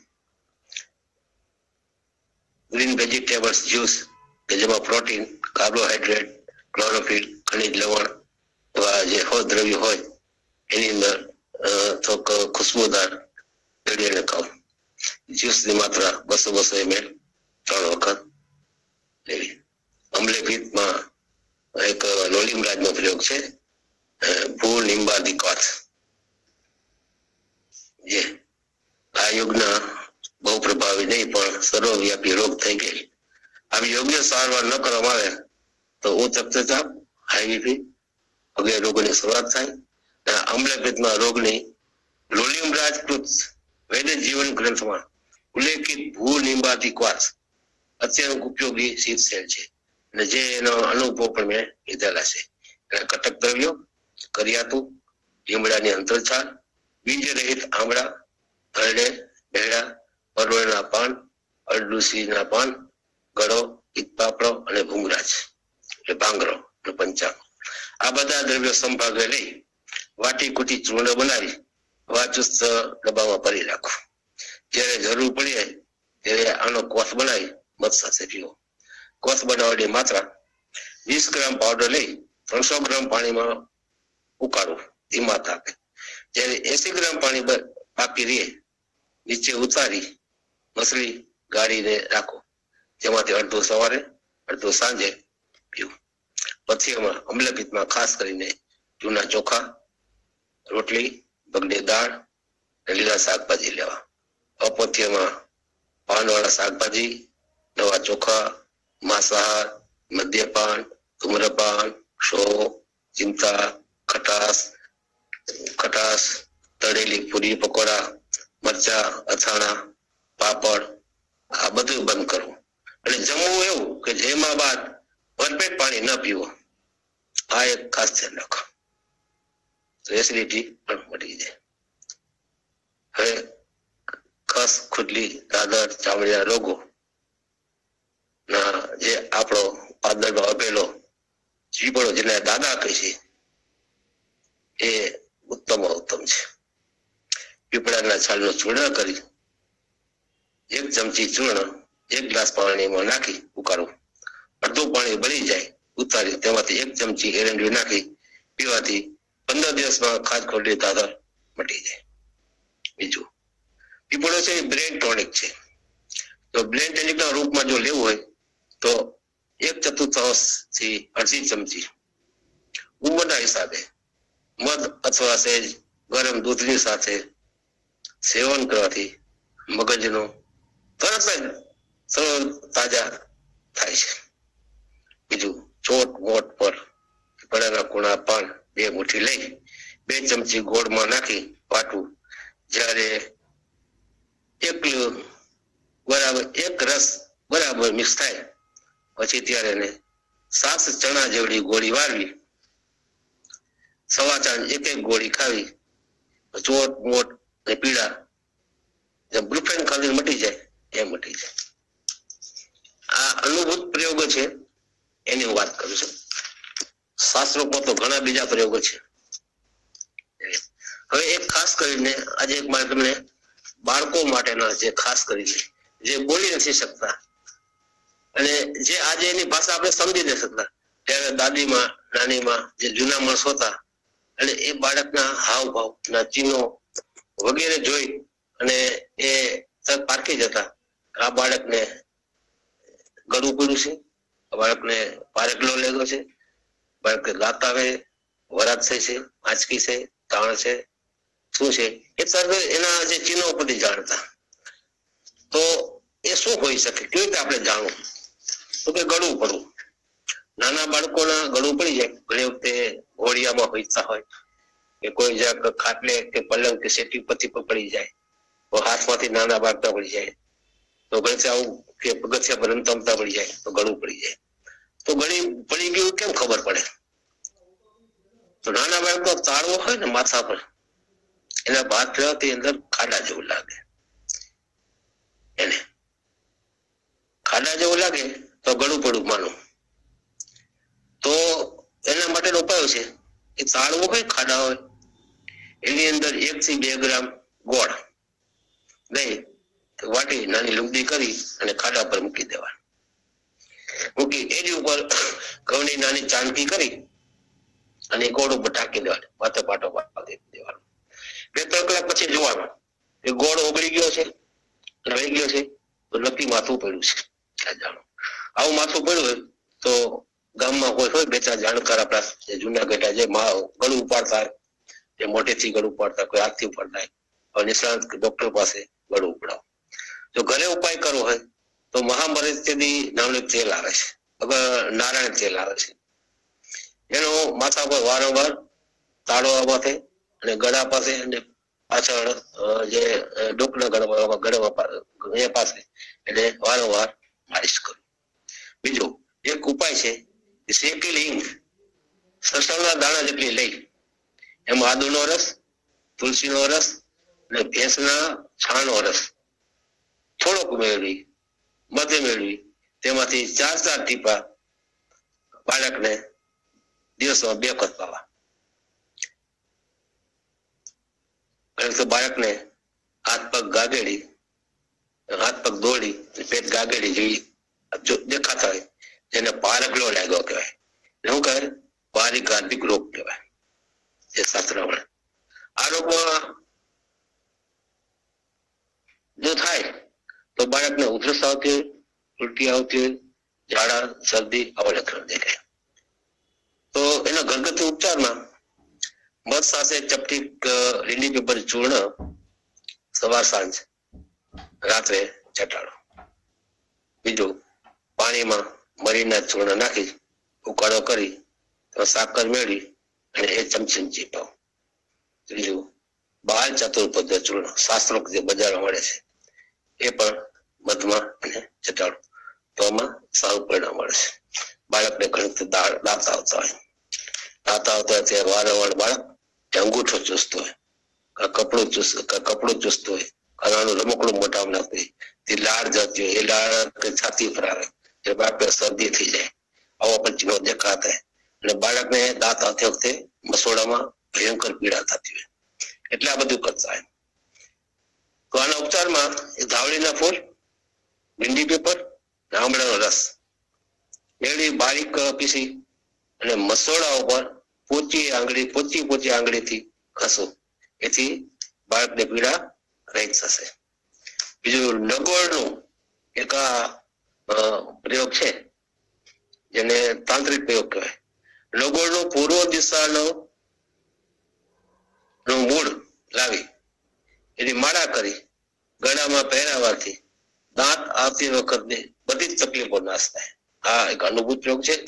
ગ્રીન વેજીટેબલ્સ જ્યુસ કે જેમાં પ્રોટીન, કાર્બોહાઈડ્રેટ, ક્લોરોફિલ, ખનિજ લવણ એવા જે હોય દ્રવ્ય હોય એની અંદર થોડોક ખુશ્બુદાર પેઢીને ખાવું. જ્યુસની માત્રા બસો બસો એમએલ ત્રણ વખત લેવી. અમ્લેપિત્તમાં એક લોલીમરાજનો પ્રયોગ છે, ભૂ નિંબાદી કાથ, જે આ યુગના બહુ પ્રભાવી નહીં પણ સર્વવ્યાપી રોગ થઈ ગયેલ. આવી યોગ્ય સારવાર ન કરવામાં આવે તો ઉચ્ચ રક્તચાપ, હાઈ બીપી વગેરે રોગોની શરૂઆત થાય. અમ્લપિત્તના રોગની લોલીમરાજકૃત વૈદ જીવન ગ્રંથમાં ઉલ્લેખિત ભૂ નિંબાદી ક્વાથ અત્યંત ઉપયોગી શીત સેલ છે અને જે એનો અનુભવ પણ મેં લીધેલા છે. એના કટક દ્રવ્યો, કરિયાતું, લીમડાની અંતરછાલ, બીજ રહિત આમળા, હરડે, બેડા, પરવળના પાન, અરડુસીના પાન, ગળો, ઈતપાપડો અને ભૂંગરાજ એટલે ભાંગરો અને પંચાંગ, આ બધા દ્રવ્યો સંભાગે લઈ વાટી કુટી ચૂર્ણ બનાવી વાચુસ્ત ડબ્બામાં ભરી રાખો. જ્યારે જરૂર પડે ત્યારે આનો કોસ બનાવી મધ સાથે પીવો. કોસ બનાવવાની માત્રા વીસ ગ્રામ પાવડર લઈ ત્રણસો ગ્રામ પાણીમાં ઉકાળવું ધીમા તાપે. જ્યારે એસી ગ્રામ પાણી બાકી રહે નીચે ઉતારી મસળી ગાળીને રાખો, જેમાંથી અડધું સવારે અડધું સાંજે પીવું. પથ્યમાં અમ્લપિત્તમાં ખાસ કરીને જૂના ચોખા, રોટલી, બગડી દાળ અને લીલા શાકભાજી લેવા. અપથ્યમાં પાનવાળા શાકભાજી, નવા ચોખા, માંસાહાર, મદ્યપાન, ધૂમ્રપાન, ક્ષો, ચિંતા, ખટાશ ખટાશ તળેલી પૂરી, પકોડા, મરચા, અથાણા, પાપડ આ બધું બંધ કરવું. અને જમવું એવું કે જેમાં બાદ ભરપેટ પાણી ન પીવો. આ એક ખાસ ધ્યાન રાખો તો એસિડિટી પણ મટી જાય. હવે ખસ, ખુજલી, દાદર, ચામડીના રોગો ના જે આપણો પાદરમાં અભેલો જીવડો જેને દાદા કહે છે એ ઉત્તમ ઉત્તમ છે. પીપળાના છાલનું ચૂર્ણ કરી એક ચમચી ચૂર્ણ એક ગ્લાસ પાણીમાં નાખી ઉકાળવું. અડધું પાણી બળી જાય ઉતારી તેમાંથી એક ચમચી એરંડી નાખી પીવાથી પંદર દિવસમાં ખાજ ખોટલી દાદર મટી જાય. બીજું, પીપળો છે બ્રેન ટોનિક છે. તો બ્રેન ટોનિક ના રૂપમાં જો લેવું હોય તો એક ચતુર્થાંશ થી અડધી ચમચી ઉંમરના હિસાબે મધ અથવા સહેજ ગરમ દૂધની સાથે સેવન કરવાથી મગજનો તરત જ સરળ તાજા થાય છે. બીજું, ચોટ મોટ પર પીપળાના કુણા પાન બે મુઠ્ઠી લઈ બે ચમચી ગોળમાં નાખી વાટવું. જ્યારે એક બરાબર એક રસ બરાબર મિક્સ થાય પછી ત્યારે એને સાત ચણા જેવડી ગોળી વાળવી, સવા ચાંદ એક એક ગોળી ખાવી. ચોટ મોટ ને પીડા જેમ બ્રુફેન ખાલી મટી જાય એમ મટી જાય. આ અનુભૂત પ્રયોગો છે એની હું વાત કરું છું. શાસ્ત્રોમાં તો ઘણા બીજા પ્રયોગો છે. હવે એક ખાસ કરીને આજે એક મારે તમને બાળકો માટેના જે ખાસ કરીને જે બોલી નથી શકતા અને જે આજે એની ભાષા આપણે સમજી નથી શકતા, ત્યારે દાદીમાં, નાનીમાં જે જૂના માણસો હતા અને એ બાળકના હાવભાવ ના ચિહ્નો વગેરે જોઈ અને એ પારખી જતા આ બાળકને ગળું પડ્યું છે, બાળકને પારેકલો લેગો છે, બાળક દાંત આવે, વરાત થઈ છે, આંચકી છે, તાણ છે, શું છે એ તરત એના જે ચિહ્નો ઉપરથી જાણતા. તો તો એ શું હોઈ શકે, કેવી રીતે આપણે જાણવું? તો કે ગળું પડવું. નાના બાળકોના ગળું પડી જાય. ઘણી વખતે ઘોડિયામાં હોઈતા હોય કે કોઈ જરાક ખાટલે કે પલંગ કે સેટી પરથી પડી જાય તો હાથમાંથી નાના બાળકા પડી જાય, તો ઘણી આવું કે પગથિયા પર રમતા પડી જાય તો ગળું પડી જાય. તો ગળી પડી ગયું કેમ ખબર પડે? તો નાના બાળકો તાળવો હોય ને માથા પર, એના ભાત ફેરવતી અંદર ખાડા જેવું લાગે. એને ખાડા જેવું લાગે તો ગળું પડવું માનું. તો એના માટેનો ઉપાય છે એ તાળવો હોય ખાડા હોય એની અંદર એક થી બે ગ્રામ ગોળ લઈ વાટી નાની લુગડી કરી અને ખાડા પર મૂકી દેવા. મૂકી એની ઉપર ઘઉંની નાની ચાંદકી કરી અને ગોળ ઉપર ઢાંકી દેવાનું, માથે પાટો પાડી દેવાનો. બે ત્રણ કલાક પછી જોવાનું એ ગોળ ઓગળી ગયો છે, રહી ગયો છે તો નક્કી માથું પડ્યું છે. જાણો આવું માથું પડ્યું હોય તો ગામમાં કોઈ હોય બે ચાર જાણકાર આપણા જે જૂના ગઢા જે ગળું ઉપાડતા હોય, જે મોટેથી ગળું ઉપાડતા, કોઈ હાથથી ઉપાડતા હોય, નિષ્ણાત ડોક્ટર પાસે ગળું ઉપડાવો. જો ઘરે ઉપાય કરવો હોય તો મહામરીથી નામનું તેલ આવે છે, નારાયણ તેલ આવે છે. એનો માથા પર વારંવાર તાળવા પાસે અને ગળા પાસે અને પાછળ જે ડોકના ગળવા ગળવા એ પાસે એટલે વારંવાર માલિશ કરવું. બીજું એક ઉપાય છે શેકેલી હિંગ સરસવના દાણા જેટલી લઈ એમાં આદુનો રસ, તુલસીનો રસ અને ભેંસના છાણનો રસ થોડોક મેળવી મધ્ય મેળવી તેમાંથી ચાર ચાર ટીપા બાળકને દિવસમાં બે વખત પાવા. તો બાળકને હાથ પગ ગાગેડી હાથ પગ દોડી પેટ ગાગેડી જેવી દેખાતા હોય જેને પારગલો લાગ્યો કહેવાય. શું કહે? પારિગાર્ધિક રોગ કહેવાય એ શાસ્ત્રમાં. આ રોગમાં જો થાય તો બાળકને ઉધરસ આવતી હોય, ઉલટી આવતી હોય, ઝાડા શરદી આવા લક્ષણ દેખાય. તો એના ઘરગથ્થુ ઉપચારમાં મધ સાથે ચપટી લીલી પેપર ચૂર્ણ સવાર સાંજ રાત્રે ચટાડો. બીજું પાણીમાં મરીના ચૂર્ણ નાખી ઉકાળો કરી સાકર મેળવી અને એ ચમચી ચીપાવો. ત્રીજું બાલ ચતુર્પદ ચૂર્ણ શાસ્ત્રોક્ત જે બજારમાં મળે છે એ પણ મધમાં અને ચટાડો તો આમાં સારું પરિણામ મળે છે. બાળકને ઘણી દાંત આવતા હોય, દાંત આવતા હોય ત્યારે વારંવાર બાળક અંગૂઠો ચૂસતો હોય, કપડું ચૂસ કપડું ચૂસતો હોય, ખાવાનું રમકડું મોઢામાં નાખતું હોય, તે લાળ જતી હોય, એ લાળ છાતી પર આવે એટલે બાળકને શરદી થઈ જાય. આવા પણ ચિહ્નો દેખાતા હોય અને બાળકને દાંત આવતી વખતે મસોડામાં ભયંકર પીડા થતી હોય. એટલે આ બધું કરતા હોય. તો આના ઉપચારમાં ધાવડીના ફૂલ, ભીંડી પેપર, આમળાનો રસ મેળવી બારીક પીસી અને મસોડા ઉપર પોચી આંગળી પોચી પોચી આંગળીથી ઘસો, એથી બાળકને પીડા રહી થશે. બીજું નગોળનું એક પ્રયોગ છે જેને તાંત્રિક પ્રયોગ કહેવાય. નગોળનો પૂર્વ દિશાનો નું મૂળ લાવી એની માળા કરી ગળામાં પહેરાવાથી દાંત આવતી વખતે બધી જ તકલીફો નાશ થાય. આ એક અનુભૂત પ્રયોગ છે.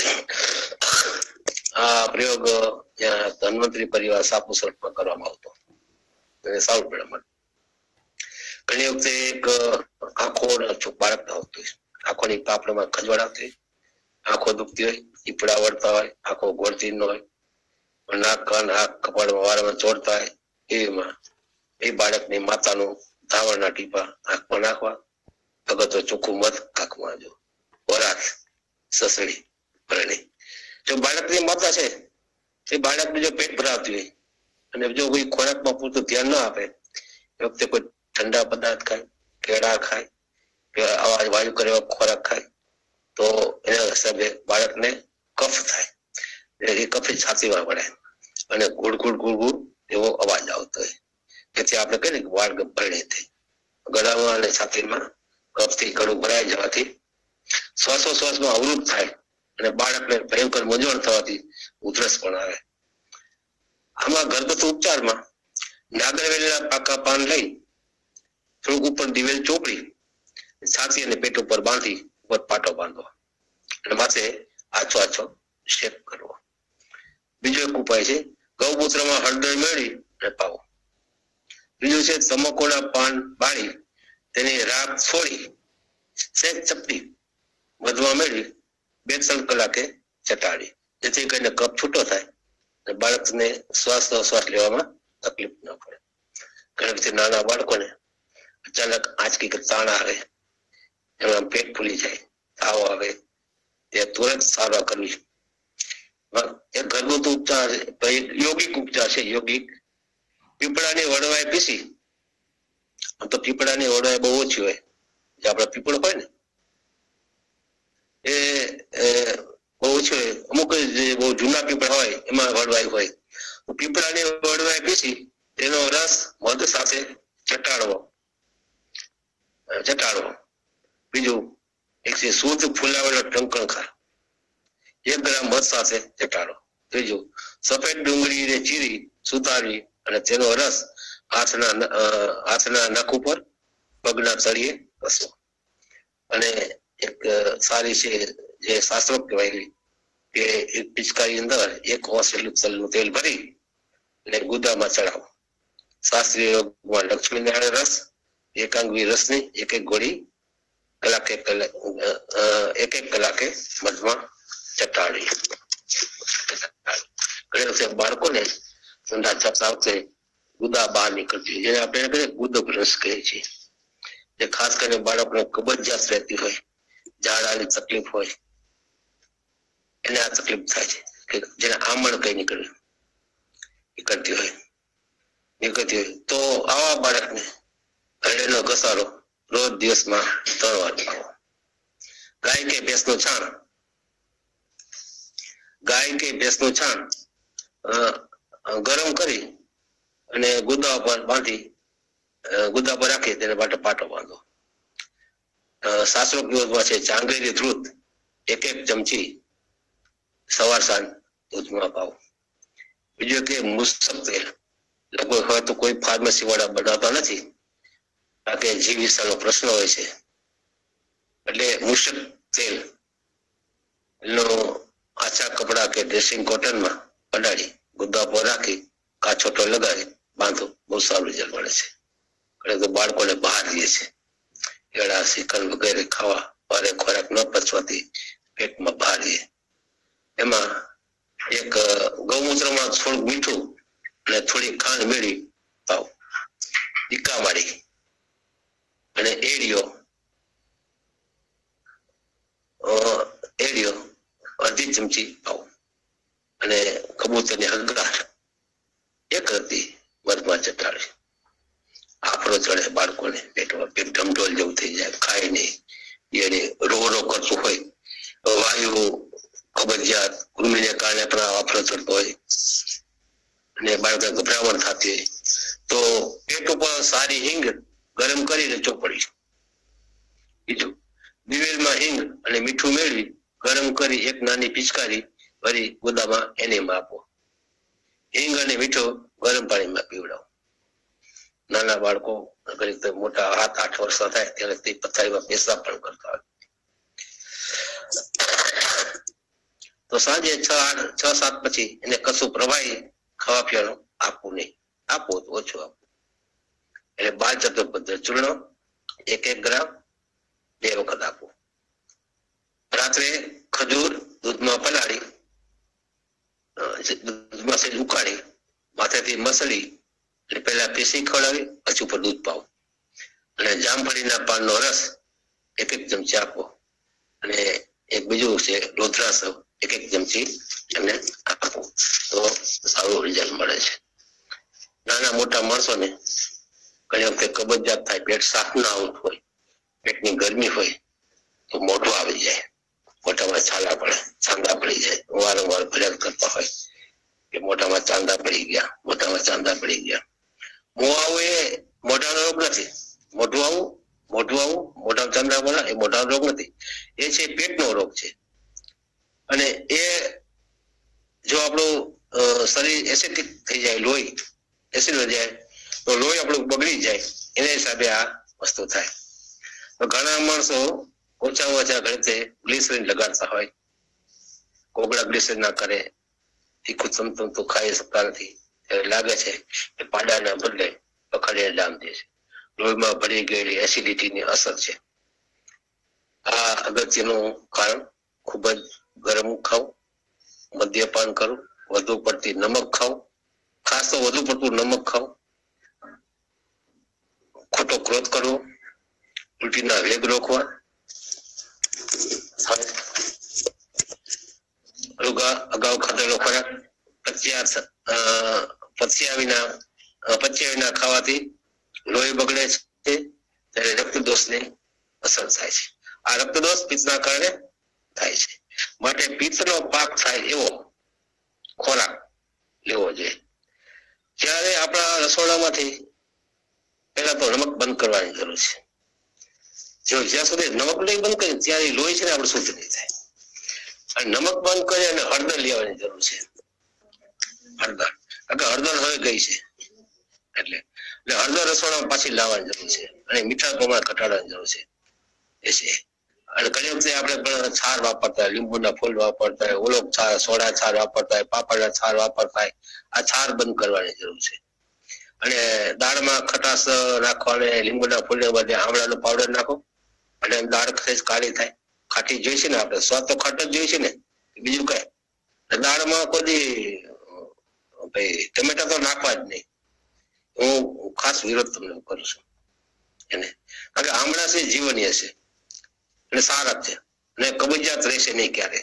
આ પ્રયોગ ધન્વંતરી પરિવાર સાપુસરમાં કરવામાં આવતો અને સારું પરિણામ મળે. ઘણી વખતે એક આંખો બાળક આવતું હોય, આંખોની પાપડામાં ખજવાડાતી હોય, આંખો દુખતી હોય, ઈપડા વળતા હોય, આંખો ગોળતી ન હોય, નાક કાન આંખ કપાળમાં વારંવાર ચોરતા હોય, એમાં એ બાળકની માતાનું ધાવણના ટીપા આંખમાં નાખવા, અગર ચોખ્ખું મધ કાકમાં જો વરાખ સસડી પરણી. જો બાળકની માતા છે એ બાળકને જો પેટ ભરાવતી હોય અને જો કોઈ ખોરાકમાં પૂરતું ધ્યાન ના આપે એ વખતે કોઈ ઠંડા પદાર્થ ખાય, કેળા ખાય કે આવા વાયુ કરેલા ખોરાક ખાય તો એના હિસાબે બાળકને કફ થાય. એ કફી છાતીમાં પડે અને ગુડ ગુડ ગુડ ગુડ એવો અવાજ આવતો હોય. તેથી આપણે કહીએ કે બાળક ભરણી થઈ ગળામાં અને છાતીમાં કફથી ગળું ભરાઈ જવાથી શ્વાસોશ્વાસમાં અવરોધ થાય અને બાળકને ભયંકર મૂંઝવણ થવાથી ઉધરસ પણ આવે. આમાં ઘરગથ્થુ ઉપચારમાં નાગરવેલના પાકા પાન લઈ થોડુંક ઉપર દિવેલ ચોપડી છાતી અને પેટ ઉપર બાંધી ઉપર પાટો બાંધવો અને માથે આછો આછો શેક કરવો. બીજો એક ઉપાય છે ગૌમૂત્રમાં હળદર મેળવી અને પાવો. બીજું છે તમાકુના પાન બાળી તેની રાખ છોડી સેજ ચપટી વધવા મેળવી બે ત્રણ કલાકે ચટાડી, જેથી કરીને કફ છૂટો થાય અને બાળકને શ્વાસ શ્વાસ લેવામાં તકલીફ ન પડે. ઘણા બધા નાના બાળકોને અચાનક આંચકી કે તાણ આવે, એમાં પેટ ફૂલી જાય, તાવ આવે, તે તુરંત સારવાર કરવી. એક ઘરગથ્થુ ઉપચાર યોગિક ઉપચાર છે. યોગિક પીપળાની વડવાઈ પીસી, તો પીપળાની વડવાઈ બહુ ઓછી હોય, જે આપડે પીપળો હોય ને એ બહુ ઓછી હોય. અમુક જે બહુ જૂના પીપળા હોય એમાં વડવાઈ હોય. પીપળાની વડવાઈ પીસી તેનો રસ મધ સાથે ચટાડવો ચટાડવો બીજું એક છે શુદ્ધ ફૂલાવેલો ટંકણખા એક ગ્રામ મધ સાથે ચટાડો. ત્રીજું સફેદ ડુંગળીને ચીરી સુધારવી અને તેનો રસ હાથના હાથના નખ ઉપર પગના તળિયે ઘસવો. અને એક સારી છે જે શાસ્ત્રોક્ત કહેવાય કે એક પિચકારી અંદર એક હોંસેલું તલનું તેલ ભરી અને ગુદામાં ચડાવો. શાસ્ત્રીય યોગમાં લક્ષ્મી નારાયણ રસ એકાંગવી રસની એક એક ગોળી કલાકે એક એક કલાકે મધમાં ચટાડી. ઘણી વખતે બાળકોને ઠંડા ચપતા વખતે ગુદા બહાર નીકળતી, જેને આપણે કહીએ ગુદક રસ કહે છે. જે ખાસ કરીને બાળકોને કબજિયાત રહેતી હોય, ઝાડાની તકલીફ હોય, એને આ તકલીફ થાય છે કે જેને આમણ કઈ નીકળે નીકળતી હોય નીકળતી હોય તો આવા બાળકને હળેનો ઘસારો રોજ દિવસમાં ત્રણ વાર ખાવો. ગાય કે ભેંસનું છાણ ગાય કે ભેંસનું છાણ ગરમ કરી અને ગુદા પર બાંધી ગુદા પર રાખી તેને માટે પાટો બાંધો. શાસ્ત્રોક્ત યોગમાં છે ચાંગેરી ધ્રુત એક એક ચમચી સવાર સાંજ દૂધમાં પાવો. બીજું કે મુસક તેલ લગભગ હોય તો કોઈ ફાર્મસી વાળા બનાવતા નથી, કારણ કે જીવ વિષાનો પ્રશ્ન હોય છે. એટલે મુસક તેલ નો આછા કપડા કે ડ્રેસિંગ કોટનમાં પડાડી ગુદા પર રાખી કાછોટો લગાવી બાંધો, બહુ સારું રિઝલ્ટ મળે છે. ઘણા તો બાળકોને બહાર દે છે, કેળા શ્રીખંડ વગેરે ખાવા ભારે ખોરાક ન પચવાથી પેટમાં બહાર દે. એમાં એક ગૌમૂત્રમાં થોડુંક મીઠું અને થોડી ખાંડ મેળવી પાવ. ટીકા મારી અને એડિયો એડિયો અડધી ચમચી પાવ અને કબૂતરની હંગાર એક હતી મધમાં ચટાડી. આફરો ચડે બાળકોને પેટમાં, પેટ ઢમઢોલ જેવું થઈ જાય, ખાય નહીં, એને રો રો કરતું હોય, વાયુ કબજિયાત કૃમિને કારણે પણ આફરો ચડતો હોય અને બાળકને ગભરામણ થતી હોય તો પેટ ઉપર સારી હિંગ ગરમ કરીને ચોપડી. બીજું દિવેલમાં હિંગ અને મીઠું મેળવી ગરમ કરી એક નાની પિચકારી ભરી ગુદામાં એને આપો. હિંગ અને મીઠો ગરમ પાણીમાં પીવડાવો. નાના બાળકો મોટા સાત આઠ વર્ષ થાય ત્યારે તે પથારીમાં પેશાબ પણ કરતા હોય તો સાંજે છ આઠ છ સાત પછી એને કશું પ્રવાહી ખાવા પીવાનું આપવું નહીં, આપો તો ઓછું આપવું. એટલે બાર ચતુર્પદ્ર ચૂર્ણ એક એક ગ્રામ બે વખત આપવું. રાત્રે ખજૂર દૂધમાં પલાળી દૂધમાં સેજ ઉકાળી માથેથી મસળી એટલે પહેલા પીસી ખવડાવી પછી ઉપર દૂધ પાવો. અને જામફળીના પાનનો રસ એક એક ચમચી આપો. અને એક બીજું છે રુદ્રાસવ એક એક ચમચી એમને આપો તો સારું રિઝલ્ટ મળે છે. નાના મોટા માણસોને ઘણી વખતે કબજિયાત થાય, પેટ સાફ ના આવતું હોય, પેટની ગરમી હોય તો મોઢું આવી જાય, મોઢામાં છાલા પડે, ચાંદા પડી જાય, વારંવાર ફરિયાદ કરતા હોય કે મોઢામાં ચાંદા પડી ગયા, મોઢામાં ચાંદા પડી ગયા. મોં આવું એ મોઢાનો રોગ નથી. મોઢું આવું મોઢું આવું મોઢામાં ચાંદા પડે એ મોઢાનો રોગ નથી, એ છે પેટનો રોગ છે. અને એ જો આપણું શરીર એસિડિક થઈ જાય, લોહી એસિડ થઈ જાય તો લોહી આપણું બગડી જાય, એના હિસાબે આ વસ્તુ થાય. તો ઘણા માણસો ઓછા ઓછા ગણિતે ગ્લિસરીન લગાડતા હોય, કોગળા ગ્લિસરીન ના કરે, તીખું ચમચમ તો ખાઈ શકતા નથી. લાગે છે કે પાડાના બદલે પકડીને ડામ દે છે. લોહીમાં ભરી ગયેલી એસિડિટીની અસર છે. આ અગત્યનું કારણ ખૂબ જ ગરમ ખાવું, મદ્યપાન કરવું, વધુ પડતી નમક ખાવું, ખાસ તો વધુ પડતું નમક ખાવું, ખોટો ક્રોધ કરવો, ઉલટીના વેગ રોકવા, અગાઉ ખાધેલો ખોરાક પચ્યા પચ્યા વિના પચ્યા વિના ખાવાથી લોહી બગડે છે, ત્યારે રક્તદોષની અસર થાય છે. આ રક્તદોષ પિત્તના કારણે થાય છે. માટે પિત્તનો પાક થાય એવો ખોરાક લેવો જોઈએ. જ્યારે આપણા રસોડામાંથી પહેલા તો નમક બંધ કરવાની જરૂર છે. જો જ્યાં સુધી નમક નહીં બંધ કરીએ ત્યારે લોહી છે ને આપણે શુદ્ધ નહીં થાય. અને નમક બંધ કરી અને હળદર લેવાની જરૂર છે. હળદર કારણ કે હળદર હવે ગઈ છે, એટલે એટલે હળદર રસોડામાં પાછી લાવવાની જરૂર છે અને મીઠા પ્રમાણ ઘટાડવાની જરૂર છે. એ છે. અને ઘણી વખતે આપણે પણ છાર વાપરતા હોય, લીંબુના ફૂલ વાપરતા હોય, ઓલો છાર સોડા છાર વાપરતા હોય, પાપડના છાર વાપરતા હોય. આ છાર બંધ કરવાની જરૂર છે. અને દાળમાં ખટાશ નાખવાને લીંબુના ફૂલને બદલે આમળાનો પાવડર નાખો અને દાળ સહેજ કાળી થાય. ખાટી જોઈ છે ને, આપણે સ્વાદ તો ખાટો જ જોઈ છે ને, બીજું કઈ. દાળમાં કોઈ ભાઈ ટમેટા તો નાખવા જ નહીં. હું ખાસ વિરોધ તમને કરું છું એને, કારણ કે આમળા છે જીવનીય છે અને સારા છે અને કબજિયાત રહેશે નહીં ક્યારે.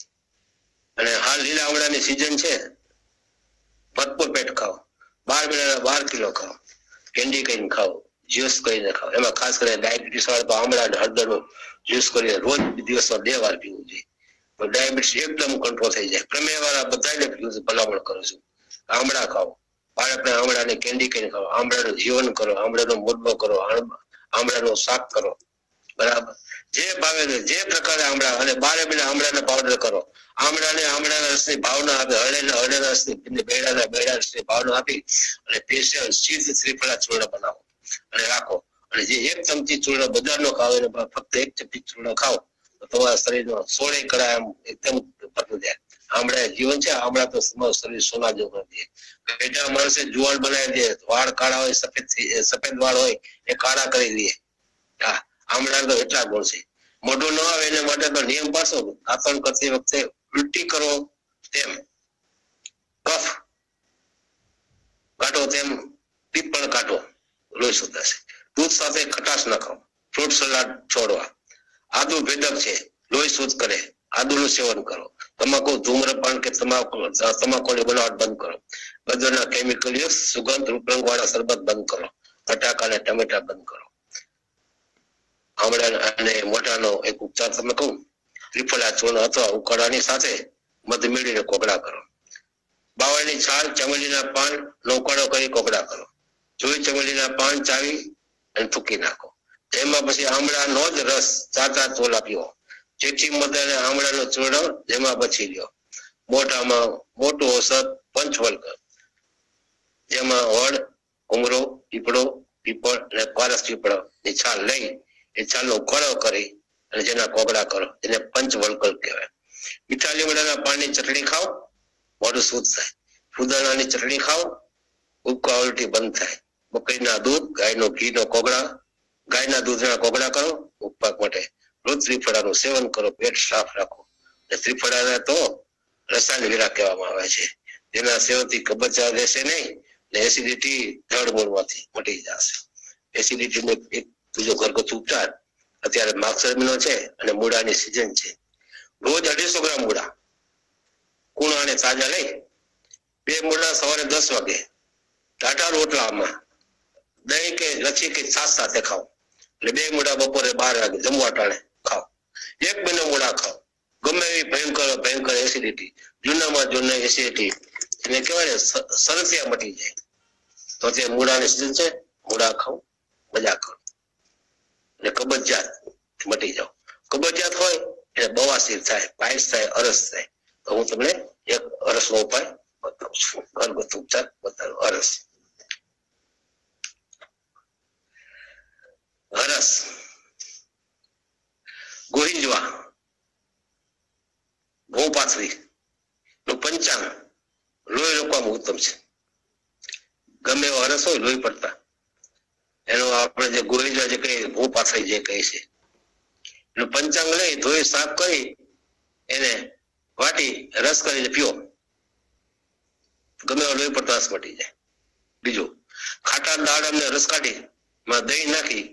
અને હાલ લીલા આમળાની સિઝન છે, ભરપૂર પેટ ખાઓ, બાર મહિનાના બાર કિલો ખાઓ, કેન્ડી કરીને ખાઓ, જ્યુસ કરીને ખાઓ. એમાં ખાસ કરીને ડાયાબિટીસ વાળા તો આમળા અને હળદરનું જ્યુસ કરીને રોજ દિવસમાં બે વાર પીવું જોઈએ. તો ડાયાબિટીસ એકદમ કંટ્રોલ થઈ જાય. પ્રમેય વાળા બધાને પીવું ભલામણ કરું છું. આમળા ખાઓ, બાળકને આમળાને કેન્ડી કરીને ખાઓ, આમળાનું જીવન કરો, આમળાનો મુરબો કરો, આમળાનું શાક કરો. બરાબર, જે ભાવે જે પ્રકારે આમળા અને બારે મહિના આમળાના પાવડર કરો. આમળાને આમળાના રસની ભાવના આપે, હળેના હળેના રસની, બેડાના બેડા રસની ભાવના આપી અને સ્પેશિયલ સિદ્ધ શ્રીફળા ચૂર્ણ બનાવો અને રાખો. અને જે એક ચમચી ચૂર્ણ બજારનો ખાવ એને ફક્ત એક ચમચી ચૂર્ણ ખાઓ તો તમારા શરીરનો સોળે કળા એમ એકદમ પતલું જાય. આમળા જીવન છે. આમળા તો તમારું શરીર સોના જેવું કરી દે. બેટા માણસે જુવાળ બનાવી દે, વાળ કાળા હોય, સફેદ સફેદ વાળ હોય એ કાળા કરી દે. હા, આમળા તો એટલા ગુણ છે. મોઢું ન આવે એના માટે તો નિયમ પાછો, દાંતણ કરતી વખતે ઉલટી કરો તેમ કફ કાઢો તેમ પીપળ કાઢો, લોહી સુધાશે. દૂધ સાથે ખટાશ ન ખાઓ, ફ્રૂટ સલાડ છોડવા. આદુ ભેદક છે, લોહી શુદ્ધ કરે, આદુનું સેવન કરો. તમાકુ ધૂમ્રપાન કે તમાકુ તમાકુની બનાવટ બંધ કરો. ગજરના કેમિકલ યુક્ત સુગંધ રૂપરંગ વાળા શરબત બંધ કરો. બટાકા અને ટમેટા બંધ કરો. આમળા અને મોઢાનો એક ઉપચાર તમે કહું, ત્રિફળા ચૂર્ણ અથવા ઉકાળાની સાથે મધ મેળવીને કોગળા કરો. બાવળની છાલ, ચમેલીના પાન નો ઉકાળો કરી કોગળા કરો. જોઈ ચમેલીના પાન ચાવી અને થૂકી નાખો. એમાં પછી આમળાનો જ રસ ચાર ચાર ચોલા પીવો. ચીઠી મધ અને આમળાનો ચૂર્ણ જેમાં પછી લ્યો. મોઢામાં મોટું ઔષધ પંચવલ્ક, જેમાં વડ, ઉમરો, પીપળો, પીપળ અને પારસ પીપળો ની છાલ લઈ એ છાલનો ઉકાળો કરી અને જેના કોગળા કરો, એને પંચવલ્કલ કહેવાય. મીઠા લીમડાના પાનની ચટણી ખાઓ, મોઢું શુદ્ધ થાય. ફુદાણાની ચટણી ખાઓ, ઉબકા ઉલટી બંધ થાય. બકરીના દૂધ, ગાયનો ઘીનો કોગળા ગાયના દૂધના કોગળા કરો, ઉપવાસ માટે. રોજ ત્રિફળાનું સેવન કરો, પેટ સાફ રાખો. ત્રિફળાને તો રસાયણ વીરા કહેવામાં આવે છે. તેના સેવનથી કબજિયાત રહેશે નહીં ને એસિડિટી ધડ મૂળમાંથી મટી જશે. એસિડિટીનો એક બીજો ઘરગથ્થુ ઉપચાર, અત્યારે માગસર મહિનો છે અને મૂળાની સિઝન છે. રોજ અઢીસો ગ્રામ મૂળા કુણા અને તાજા લઈ બે મૂળા સવારે દસ વાગે ટાટા રોટલામાં દહીં કે લચ્છી કે છાશ સાથે ખાઓ. એટલે બે મૂળા બપોરે બાર વાગે જમવા ટાણે ખાઓ. એક મહિનો મૂળા ખાઓ. ગમે એવી ભયંકર ભયંકર એસિડિટી, જૂનામાં જૂના એસિડિટી એને કહેવાય સરસિયા મટી જાય. તો તે મૂળાની સિઝન છે, મૂળા ખાઓ, મજા કરો અને કબજિયાત મટી જાઓ. કબજિયાત હોય એટલે બવાસીર થાય, પાયસ થાય, અરસ થાય. તો હું તમને એક અરસનો ઉપાય બતાવું છું, ઘરગથ્થુ ઉપચાર બતાવું. અરસ અરસ પીંજવા, ઘઉં પાથરી નું પંચાંગ લોહી રોકવામાં ઉત્તમ છે. ગમે એવો હરસ હોય લોહી પડતા એનો આપણે જે ગોળીજા જે કહીએ ઘઉં પાથરી જે કહે છે એનું પંચાંગ લઈ ધોઈ સાફ કરી એને વાટી રસ કરીને પીઓ, ગમે એવો લોહી પડતો રસ મટી જાય. બીજું, ખાટા દાળ અમને રસ કાઢી માં દહીં નાખી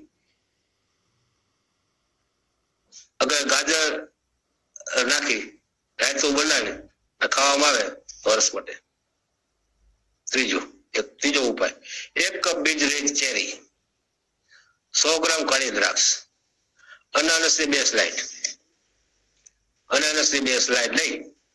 અગર ગાજર નાખી રાયતું બનાવી ખાવામાં આવે તો રસ મટે. ત્રીજું, એક ત્રીજો ઉપાય, એક કપ બીજ રેત ચેરી, સો ગ્રામ કાળી દ્રાક્ષ, અનાનસ ની બે સ્લાઇડ અનાનસ ની બે સ્લાઇડ લઈ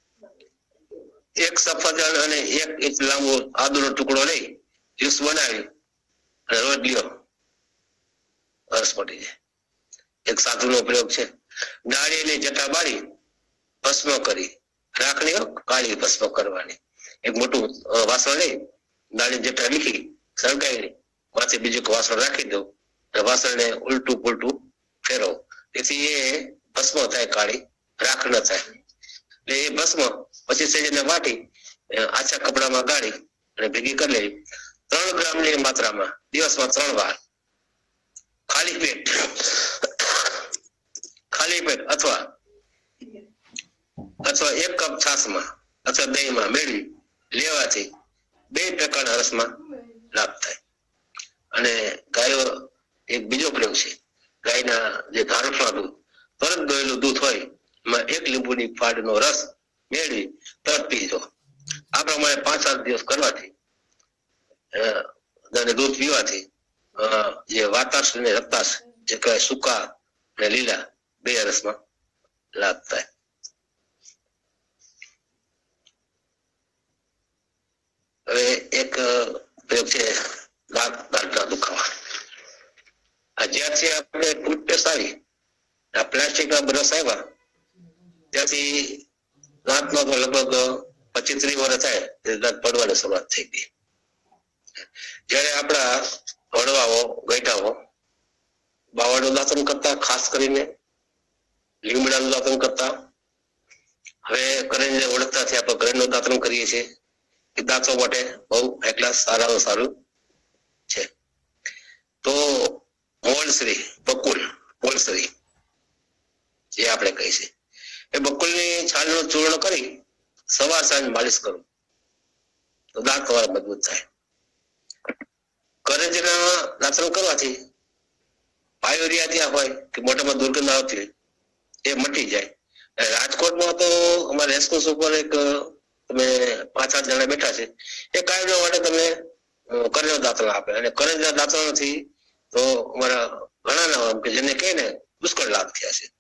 એક સફરજન અને એક ઇંચ લાંબો આદુનો ટુકડો લઈ જ્યુસ બનાવી અને રોજ લ્યો, રસ મટી જાય. એક સાધુનો પ્રયોગ છે, ડાળીની જટા બાળી ભસ્મ કરી રાખણી કાળી ભસ્મ કરવાની. એક મોટું વાસણ લઈ દાળી જટા લીખી સળગાવી માથે બીજું વાસણ રાખી દો, વાસણને ઉલટું પુલટું ફેરવો, તેથી એ ભસ્મ થાય, કાળી રાખ ન થાય. એટલે એ ભસ્મ પછી સેજને વાટી આછા કપડામાં ગાળી અને ભેગી કરી લેવી. ત્રણ ગ્રામની માત્રામાં દિવસમાં ત્રણ વાર ખાલી પેટ ખાલી પેટ અથવા અથવા એક કપ છાશમાં અથવા દહીંમાં મેળવી લેવાથી બે પ્રકારના રસમાં લાભ થાય. અને ગાયો એક બીજો પ્રયોગ છે, ગાયના જે ધારફળા દૂધ તરત દોયેલું દૂધ હોય એમાં એક લીંબુની ફાડનો રસ મેળવી તરત પીજો. આ પ્રમાણે પાંચ સાત દિવસ કરવાથી દૂધ પીવાથી જે વાતાશ અને રક્તાશ જે કહેવાય સૂકા અને લીલા બે રસમાં લાભ થાય. હવે એક પ્રયોગ છે દાંત દાંતના દુખાવા. આ જ્યારથી આપણે ટૂથપેસ્ટ આવી આ પ્લાસ્ટિકના બ્રશ આવ્યા ત્યાંથી દાંતનો તો લગભગ પચીસ ત્રીસ વર્ષ થાય દાંત પડવાની શરૂઆત થઈ ગઈ. જયારે આપણા વડવાઓ ગઈઢાઓ બાવળનું દાંતણ કરતા, ખાસ કરીને લીમડાનું દાંતણ કરતા, હવે કરીને ઓળખતા થી આપણે ઘરેનું દાંતણ કરીએ છીએ. એ દાંતો માટે બહુ એકલા સારામાં સારું છે. તો મોલશ્રી બકુલ મોલશ્રી જે આપણે કહી છે એ બકુલની છાલનું ચૂર્ણ કરી સવાર સાંજ માલિશ કરું તો દાંત તમારા મજબૂત થાય. કરંજના દાંતણ કરવાથી પાયોરિયા ત્યાં હોય કે મોઢામાં દુર્ગંધ આવતી હોય એ મટી જાય. રાજકોટમાં તો અમારે રેસકોર્સ ઉપર એક તમે પાંચ સાત જણા બેઠા છે, એ કાયમ માટે તમને કરંજ દાંતણ આપે. અને કરંજના દાંતણથી તો અમારા ઘણા ના કે જેને કહે ને પુષ્કળ લાભ થયા છે.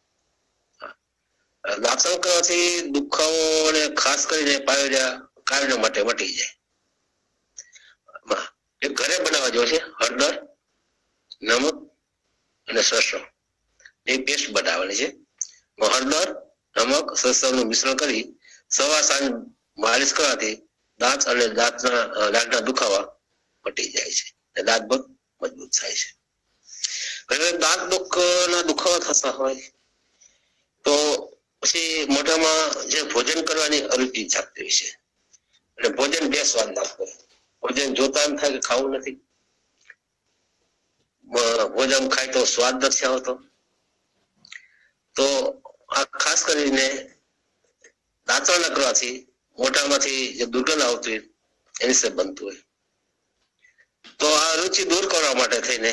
દાંતણ કરવાથી દુખાવો અને ખાસ કરીને પાયોરિયા કાયમ માટે મટી જાય. એ ઘરે બનાવવા જેવો છે, હળદર, નમક અને સરસવ એ પેસ્ટ બનાવવાની છે. હળદર, નમક, સરસવનું મિશ્રણ કરી સવાર સાંજ માલિશ કરવાથી દાંત અને દાંતના દાંતના દુખાવા મટી જાય છે, દાંત બહુ મજબૂત થાય છે. હવે દાંત દુઃખના દુખાવા થતા હોય તો પછી મોઢામાં જે ભોજન કરવાની અરુચિ જાગતી હોય છે અને ભોજન બે સ્વાદ લાગતો હોય. ભોજન જોતા એમ થાય કે ખાવું નથી, ભોજન ખાય તો સ્વાદ નથી આવતો. તો આ ખાસ કરીને દાંતણ કરવાથી મોઢામાંથી જે દુર્ગંધ આવતી હોય એની સે બનતું હોય. તો આ રુચિ દૂર કરવા માટે થઈને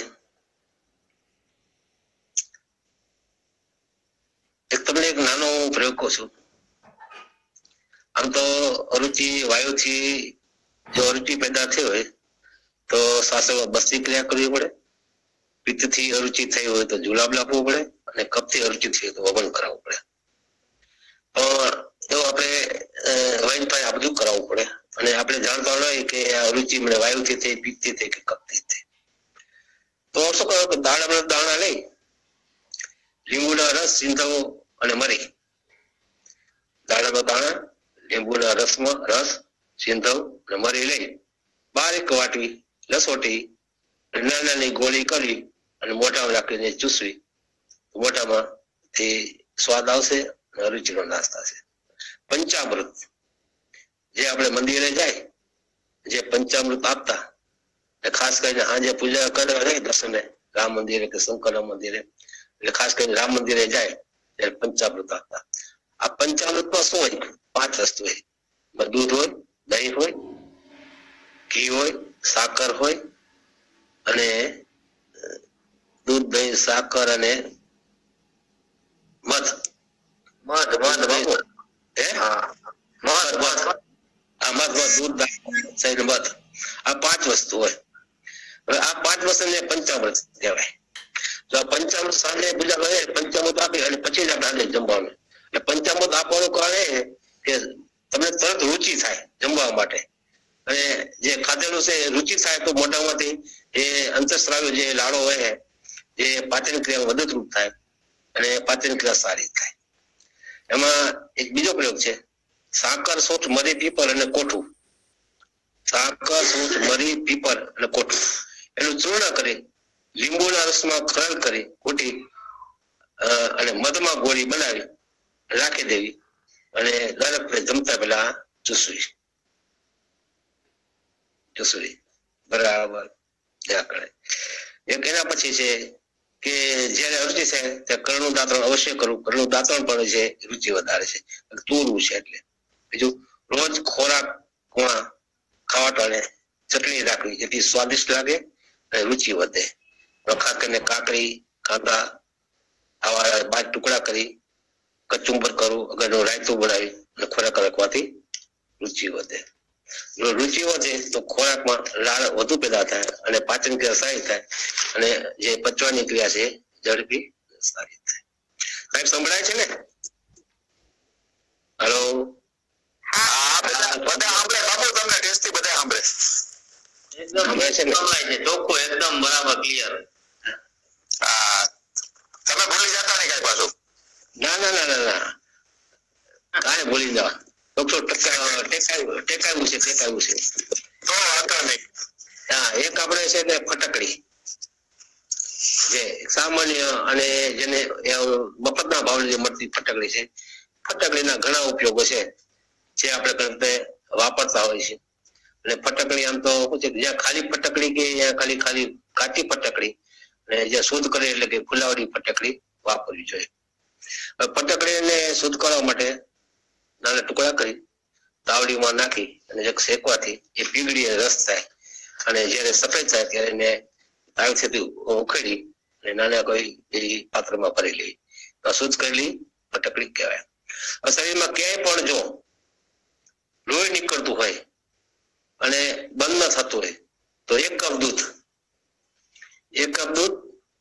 એક તમને એક નાનો પ્રયોગ કહું છું. આમ તો અરુચિ વાયુથી જો અરુચિ પેદા થઈ હોય તો શ્વાસમાં બસ્તી ક્રિયા કરવી પડે, પિત્તથી અરુચિ થઈ હોય તો જુલાબ લાવવો પડે, અને કફથી અરુચિ થઈ હોય તો વમન કરાવવું પડે. તો એવું આપણે વૈદ્યભાઈ આ બધું કરાવવું પડે. અને આપણે જાણતા હોય કે આ અરુચિ મને વાયુથી થઈ, પિત્તથી થઈ કે કફથી થઈ. તો શું કરો, દાણા દાણા લઈ લીંબુના રસ, સિંધવ અને મરી, દાણાના દાણા, લીંબુના રસમાં રસ, સિંધવ અને મરી લઈ બારીક વાટવી, લસોટી, નાની નાની ગોળી કરી અને મોઢામાં રાખીને ચૂસવી, મોઢામાં થી સ્વાદ આવશે, રૂચિનો નાશ થશે. પંચામૃત, જે આપણે મંદિરે જાય, જે પંચામૃત આપતા, ખાસ કરીને આજે પૂજા કરવા જાય દર્શને રામ મંદિરે કે શંકર મંદિરે, એટલે ખાસ કરીને રામ મંદિરે જાય ત્યારે પંચામૃત આપતા. આ પંચામૃતમાં શું હોય? પાંચ વસ્તુ હોય. દૂધ હોય, દહીં હોય, ઘી હોય, સાકર હોય, અને દૂધ, દહીં, સાકર અને મધ. મધ મધ બાબુ હે મધ મધ આ મધ દૂધ, દહીં, મધ, આ પાંચ વસ્તુ હોય. હવે આ પાંચ વસ્તુને પંચામૃત કહેવાય. તો આ પંચામૃત સાંજે પૂજા કરે, પંચામૃત આપી અને પછી જ આપણે જમવાનું. એટલે પંચામૃત આપવાનું કારણ એ કે તમને તરત રુચિ થાય જમવા માટે, અને જે ખાધેલું છે રુચિ થાય તો મોઢામાંથી એ અંતઃસ્રાવી જે લાડો હોય એ પાચન ક્રિયામાં મદદરૂપ થાય અને પાચન ક્રિયા સારી થાય. એમાં એક બીજો પ્રયોગ છે, સાકર, સૂંઠ, મરી, પીપર અને કોઠું. સાકર, સૂંઠ, મરી, પીપર અને કોઠું એનું ચૂર્ણ કરી લીંબુના રસમાં ખરલ કરી કૂટી અને મધમાં ગોળી બનાવી રાખી દેવી અને દરેક જમતા પેલા ચૂસવી ચૂસવી બરાબર. એક એના પછી છે કે જયારે રુચિ છે ત્યારે કરણું દાંતણ અવશ્ય કરવું. કરણું દાંતણ પણ છે રુચિ વધારે છે, તૂરવું છે. એટલે બીજું, રોજ ખોરાક કોણા ખાવા ટાણે ચટણી રાખવી, જેથી સ્વાદિષ્ટ લાગે અને રુચિ વધે. ખાસ કરીને કાકડી, કાંદા આવા બાદ ટુકડા કરી કચુંબર કરવું, અગર રાયતું બનાવી અને ખોરાક રાખવાથી રુચિ વધે. જો રુચિ વધે તો ખોરાકમાં લાળ વધુ પેદા થાય અને પાચન ક્રિયા સારી થાય અને જે પચવાની ક્રિયા છે ઝડપી સારી થાય. સાહેબ સંભળાય છે ને? હેલો? હા બધા બધા સાંભળે બાબુ, તમને ટેસ્ટી બધા સાંભળે. એકદમ સંભળાય છે ને? સંભળાય છે ચોખ્ખું, એકદમ બરાબર ક્લિયર. હા, તમે ભૂલી જતા ને કઈ પાછું? ના ના ના ના ના કાંઈ ભૂલી જવા. ડોક્ટર ટેકાયું ટેકાયું છે ટેકાયું છે તો વાંધો નહીં. હા, એક આપણે છે ને ફટકડી, જે સામાન્ય અને જેને મફતના ભાવે જે મળતી ફટકડી છે. ફટકડીના ઘણા ઉપયોગો છે જે આપણે કરતે વાપરતા હોય છે. અને ફટકડી આમ તો શું છે, જ્યાં ખાલી ફટકડી કે જ્યાં ખાલી ખાલી કાચી ફટકડી અને જ્યાં શુદ્ધ કરે એટલે કે ફુલાવડી ફટકડી વાપરવી જોઈએ. ફટકડીને શુદ્ધ કરવા માટે નાના ટુકડા કરી તાવડીમાં નાખી અને શેકવાથી એ પીગળી રસ થાય અને જયારે સફેદ થાય ત્યારે એને તાવથી ઉખેડી અને નાના કોઈ પાત્રમાં ભરી લે. શુદ્ધ કરેલી ફટકડી કહેવાય. શરીરમાં ક્યાંય પણ જો લોહી નીકળતું હોય અને બંધ ન થતું હોય તો એક કપ દૂધ એક કપ દૂધ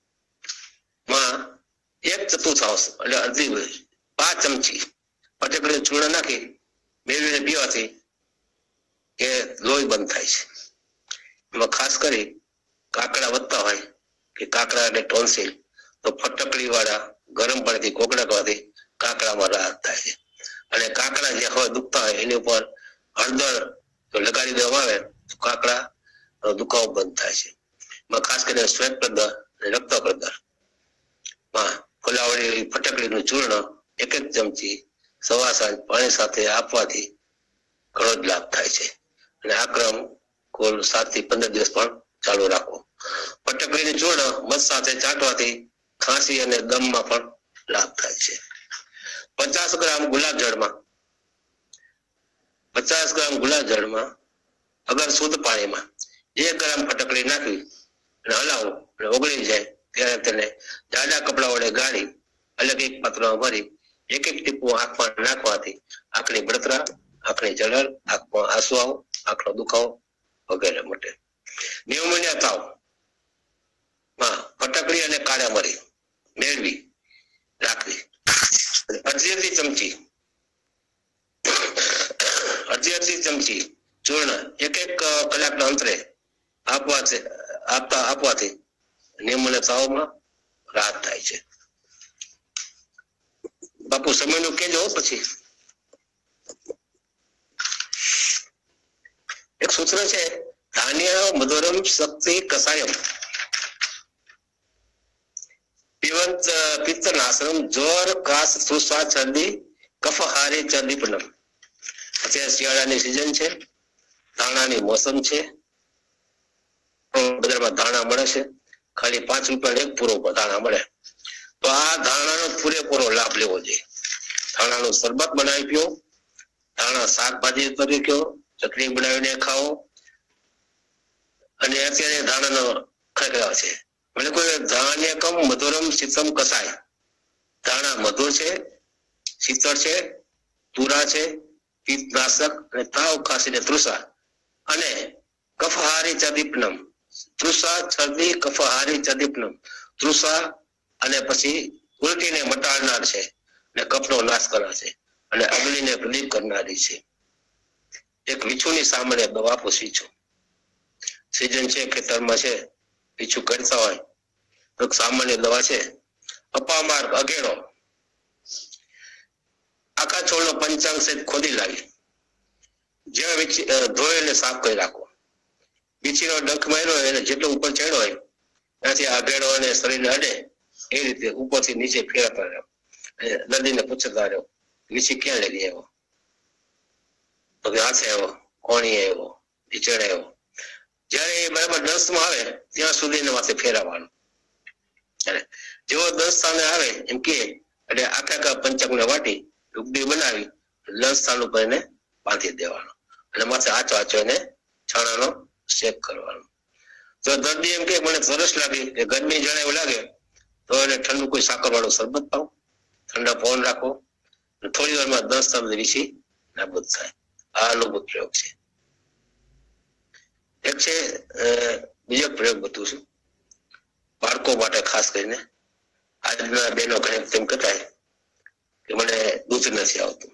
માં એક ચતુર્થાંશ એટલે અડધી પાંચ ચમચી ફટકડી ચૂર્ણ નાખી મેળવીને પીવાથી એ લોહી બંધ થાય છે. એમાં ખાસ કરી કાકડા વધતા હોય કે કાકડા એટલે ટોન્સિલ, તો ફટકડી વાળા ગરમ પાણીથી કોકડા કરવાથી કાકડામાં રાહત થાય છે. અને કાકડા જે હોય દુખતા હોય એની ઉપર હળદર જો લગાડી દેવામાં આવે તો કાકડા દુખાવો બંધ થાય છે. એમાં ખાસ કરીને શ્વેત પ્રદર અને રક્ત પ્રદર માં ફુલાવડી ફટકડીનું ચૂર્ણ એક એક ચમચી સવા સાંજ પાણી સાથે આપવાથી ઘણો જ લાભ થાય છે. અને આ ક્રમ કુલ સાત થી પંદર દિવસ પણ ચાલુ રાખવો. ફટકડીનું ચૂર્ણ મધ સાથે ચાટવાથી ખાંસી અને દમમાં પણ લાભ થાય છે. પચાસ ગ્રામ ગુલાબ જળમાં પચાસ ગ્રામ ગુલાબ જળમાં અગર શુદ્ધ પાણીમાં એક ગ્રામ ફટકડી નાખવી અને હલાવો અને ઓગળી જાય ત્યારે તેને જાડા કપડા વડે ગાળી અલગ એક પાત્રમાં ભરી એક એક ટીપું આંખમાં નાખવાથી આંખની બળતરા, આંખની જલન, આંખમાં આંસુ આવો, આંખનો દુખાવો વગેરે મટે. ન્યુમોનિયા તાવ માં ફટકડી અને કાળા મરી મેળવી રાખવી. અડધી અડધી ચમચી અડધી અડધી ચમચી ચૂર્ણ એક એક કલાકના અંતરે આપવા આપતા આપવાથી ન્યુમોનિયા તાવમાં રાહત થાય છે. બાપુ સમય નું કેજો પછી. એક સૂત્ર છે, ધાન્ય મધુરમ શક્તિ કસાયમ પીવંત પિત્તનાશનમ જોર કાસ તૃષા ચરબી કફહારી ચરબીપનમ. અત્યારે શિયાળાની સિઝન છે, ધાણાની મોસમ છે, બજારમાં ધાણા મળે છે, ખાલી પાંચ રૂપિયા એક પૂરો ધાણા મળે. તો આ ધાણાનો પૂરેપૂરો લાભ લેવો જોઈએ. ધાણાનું શરબત બનાવી પીઓ, ધાણા શાકભાજી તરીકે ચટણી બનાવીને ખાઓ. અને અત્યારે ધાણાનો ખરેખર છે મને કોઈ ધાન્ય કમ મધુરમ શીતમ કસાય. ધાણા મધુર છે, શીતળ છે, તુરા છે, પિત્તનાશક અને તાવ ખાંસીને તૃષા અને કફહારી ચદીપનમ. તૃષા છર્દી કફહારી ચદીપનમ. તૃષા અને પછી ઉલટીને મટાડનાર છે અને કફનો નાશ કરનાર છે અને અગ્નિને પ્રદીપ કરનારી છે. એક વીછુની સામાન્ય દવા આપું છું. સિઝન છે, ખેતરમાં છે, વીછું કરતા હોય તો સામાન્ય દવા છે અપામાર્ગ અગેડો. આખા છોડનો પંચાંગ સહિત ખોદી લાવી જ્યાં વીછી ધોઈ અને સાફ કરી રાખો. વીછીનો ડંખ માર્યો એને જેટલો ઉપર ચડ્યો હોય ત્યાંથી આગેડો અને શરીરને અડે એ રીતે ઉપરથી નીચે ફેરવતા રહ્યો. નદીને પૂછતા રહ્યો વીછી ક્યાં લઈ આવ્યો, તો કે હાથે આવ્યો, કોણી આવ્યો, નીચે આવ્યો. જયારે એ બરાબર દસમાં આવે ત્યાં સુધી એના માથે ફેરવવાનું. જેવો દસ સ્થાને આવે એમ કે એટલે આખા આખા પંચાંગને વાટી ડુગડી બનાવી દસ સ્થાન ઉપર એને બાંધી દેવાનો અને માથે આચો આચો એને છાણાનો શેક કરવાનો. જો દર્દી એમ કે મને તરસ લાગી કે ગરમી જણાવું લાગે તો એને ઠંડુ કોઈ સાકર વાળું શરબત પાવ, ઠંડા પવન રાખો, થોડી વારમાં દસ સ્થાન વિશે નાબૂદ થાય. આ અનુભૂત પ્રયોગ છે. એક છે બીજો પ્રયોગ બતું છું બાળકો માટે, ખાસ કરીને આજના બહેનો ઘણી તેમ કહેતા કે મને દૂધ નથી આવતું.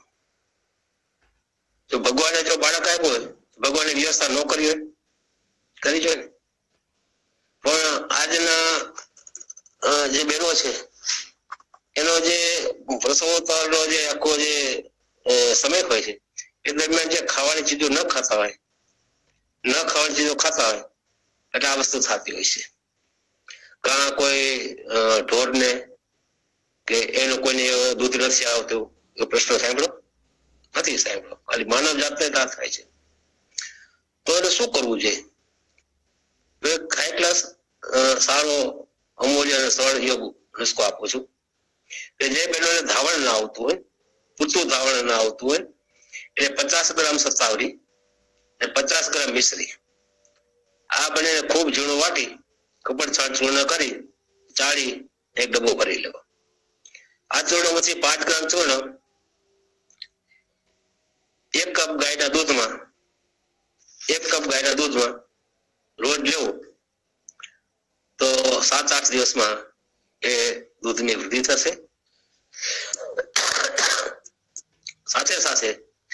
જો ભગવાને જો બાળક આપ્યો હોય ભગવાને વ્યવસ્થા ન કરી હોય કરી જોઈએ ને. પણ આજના જે બહેનો છે એનો જે પ્રસવોત્તરનો જે આખો જે સમય હોય છે એ દરમિયાન જે ખાવાની ચીજો ન ખાતા હોય ન ખાવાની ચીજો ખાતા હોય એટલે આ વસ્તુ થતી હોય છે. ઘણા કોઈ ઢોરને કે એનું કોઈને દૂધ નથી આવતું એ પ્રશ્ન સાંભળો નથી સાંભળો, ખાલી માનવ જાતને આ થાય છે. તો એને શું કરવું જોઈએ? હાઈ ક્લાસ સારો અમૂલ્ય અને સરળ યોગ નુસ્ખો આપું છું કે જે બહેનોને ધાવણ ના આવતું હોય, પૂરતું ધાવણ ના આવતું હોય એટલે પચાસ ગ્રામ સત્તાવરી અને પચાસ ગ્રામ મિશ્રી આ બંને ખૂબ ઝીણું વાટી કપડ છાટ ચૂર્ણ કરી ચાળી એક ડબ્બો ભરી લેવો. આ ચૂર્ણમાંથી પાંચ ગ્રામ ચૂર્ણ એક કપ ગાયના દૂધમાં એક કપ ગાયના દૂધમાં રોજ લેવું તો સાત આઠ દિવસમાં એ દૂધની વૃદ્ધિ થશે. સાથે સાથે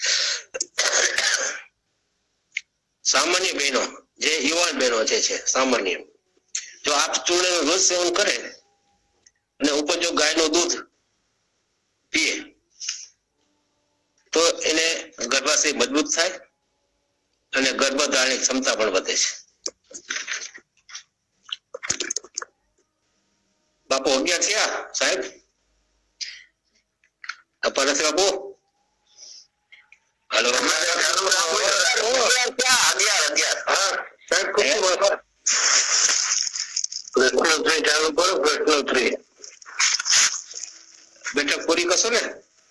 સામાન્ય બહેનો જે યુવાન બહેનો જે છે સામાન્ય જો આપ ચૂર્ણનું રોજ સેવન કરે અને ઉપર જો ગાયનું દૂધ પીએ તો એને ગર્ભાશય મજબૂત થાય અને ગર્ભધારણની ક્ષમતા પણ વધે છે. બાપુ અગિયાર થયા સાહેબ? અપા નથી બાપુ? હાલો બેઠક પૂરી કરશો ને?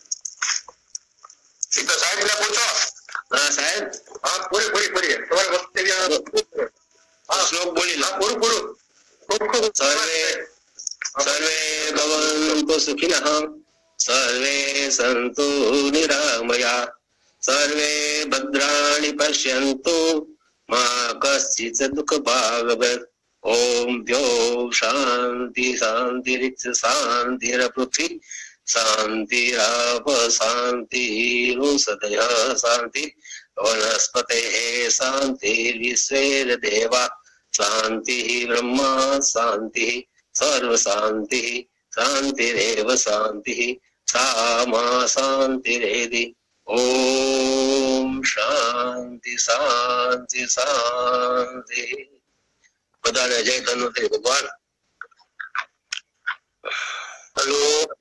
સાહેબ ને પૂછો. હા સાહેબ, હા પૂરી પૂરી પૂરી તમારે વક્તવ્ય શ્લોક બોલી લો. પૂરું પૂરું. સર્વે સર્વે ભવન્તુ સુખિનઃ સર્વે સંતુ નિરામયા સર્વે ભદ્રાણિ પશ્યન્તુ મા કશ્ચિત દુઃખ ભાગ ભવેत्. ઓમ દ્યો શાંતિ શાંતિરિચ શાંતિર પૃથ્વી શાંતિરાપ શાંતિરુષધય શાંતિ વનસ્પતે શાંતિર્વિશ્વે દેવા શાંતિ બ્રહ્મા શાંતિ સર્વ શાંતિ શાંતિરેવ શાંતિ સામા શાંતિરેધિ. ઓમ શાંતિ શાંતિ શાંતિ. બધાને જય ધન્વંતરી ભગવાન. હેલો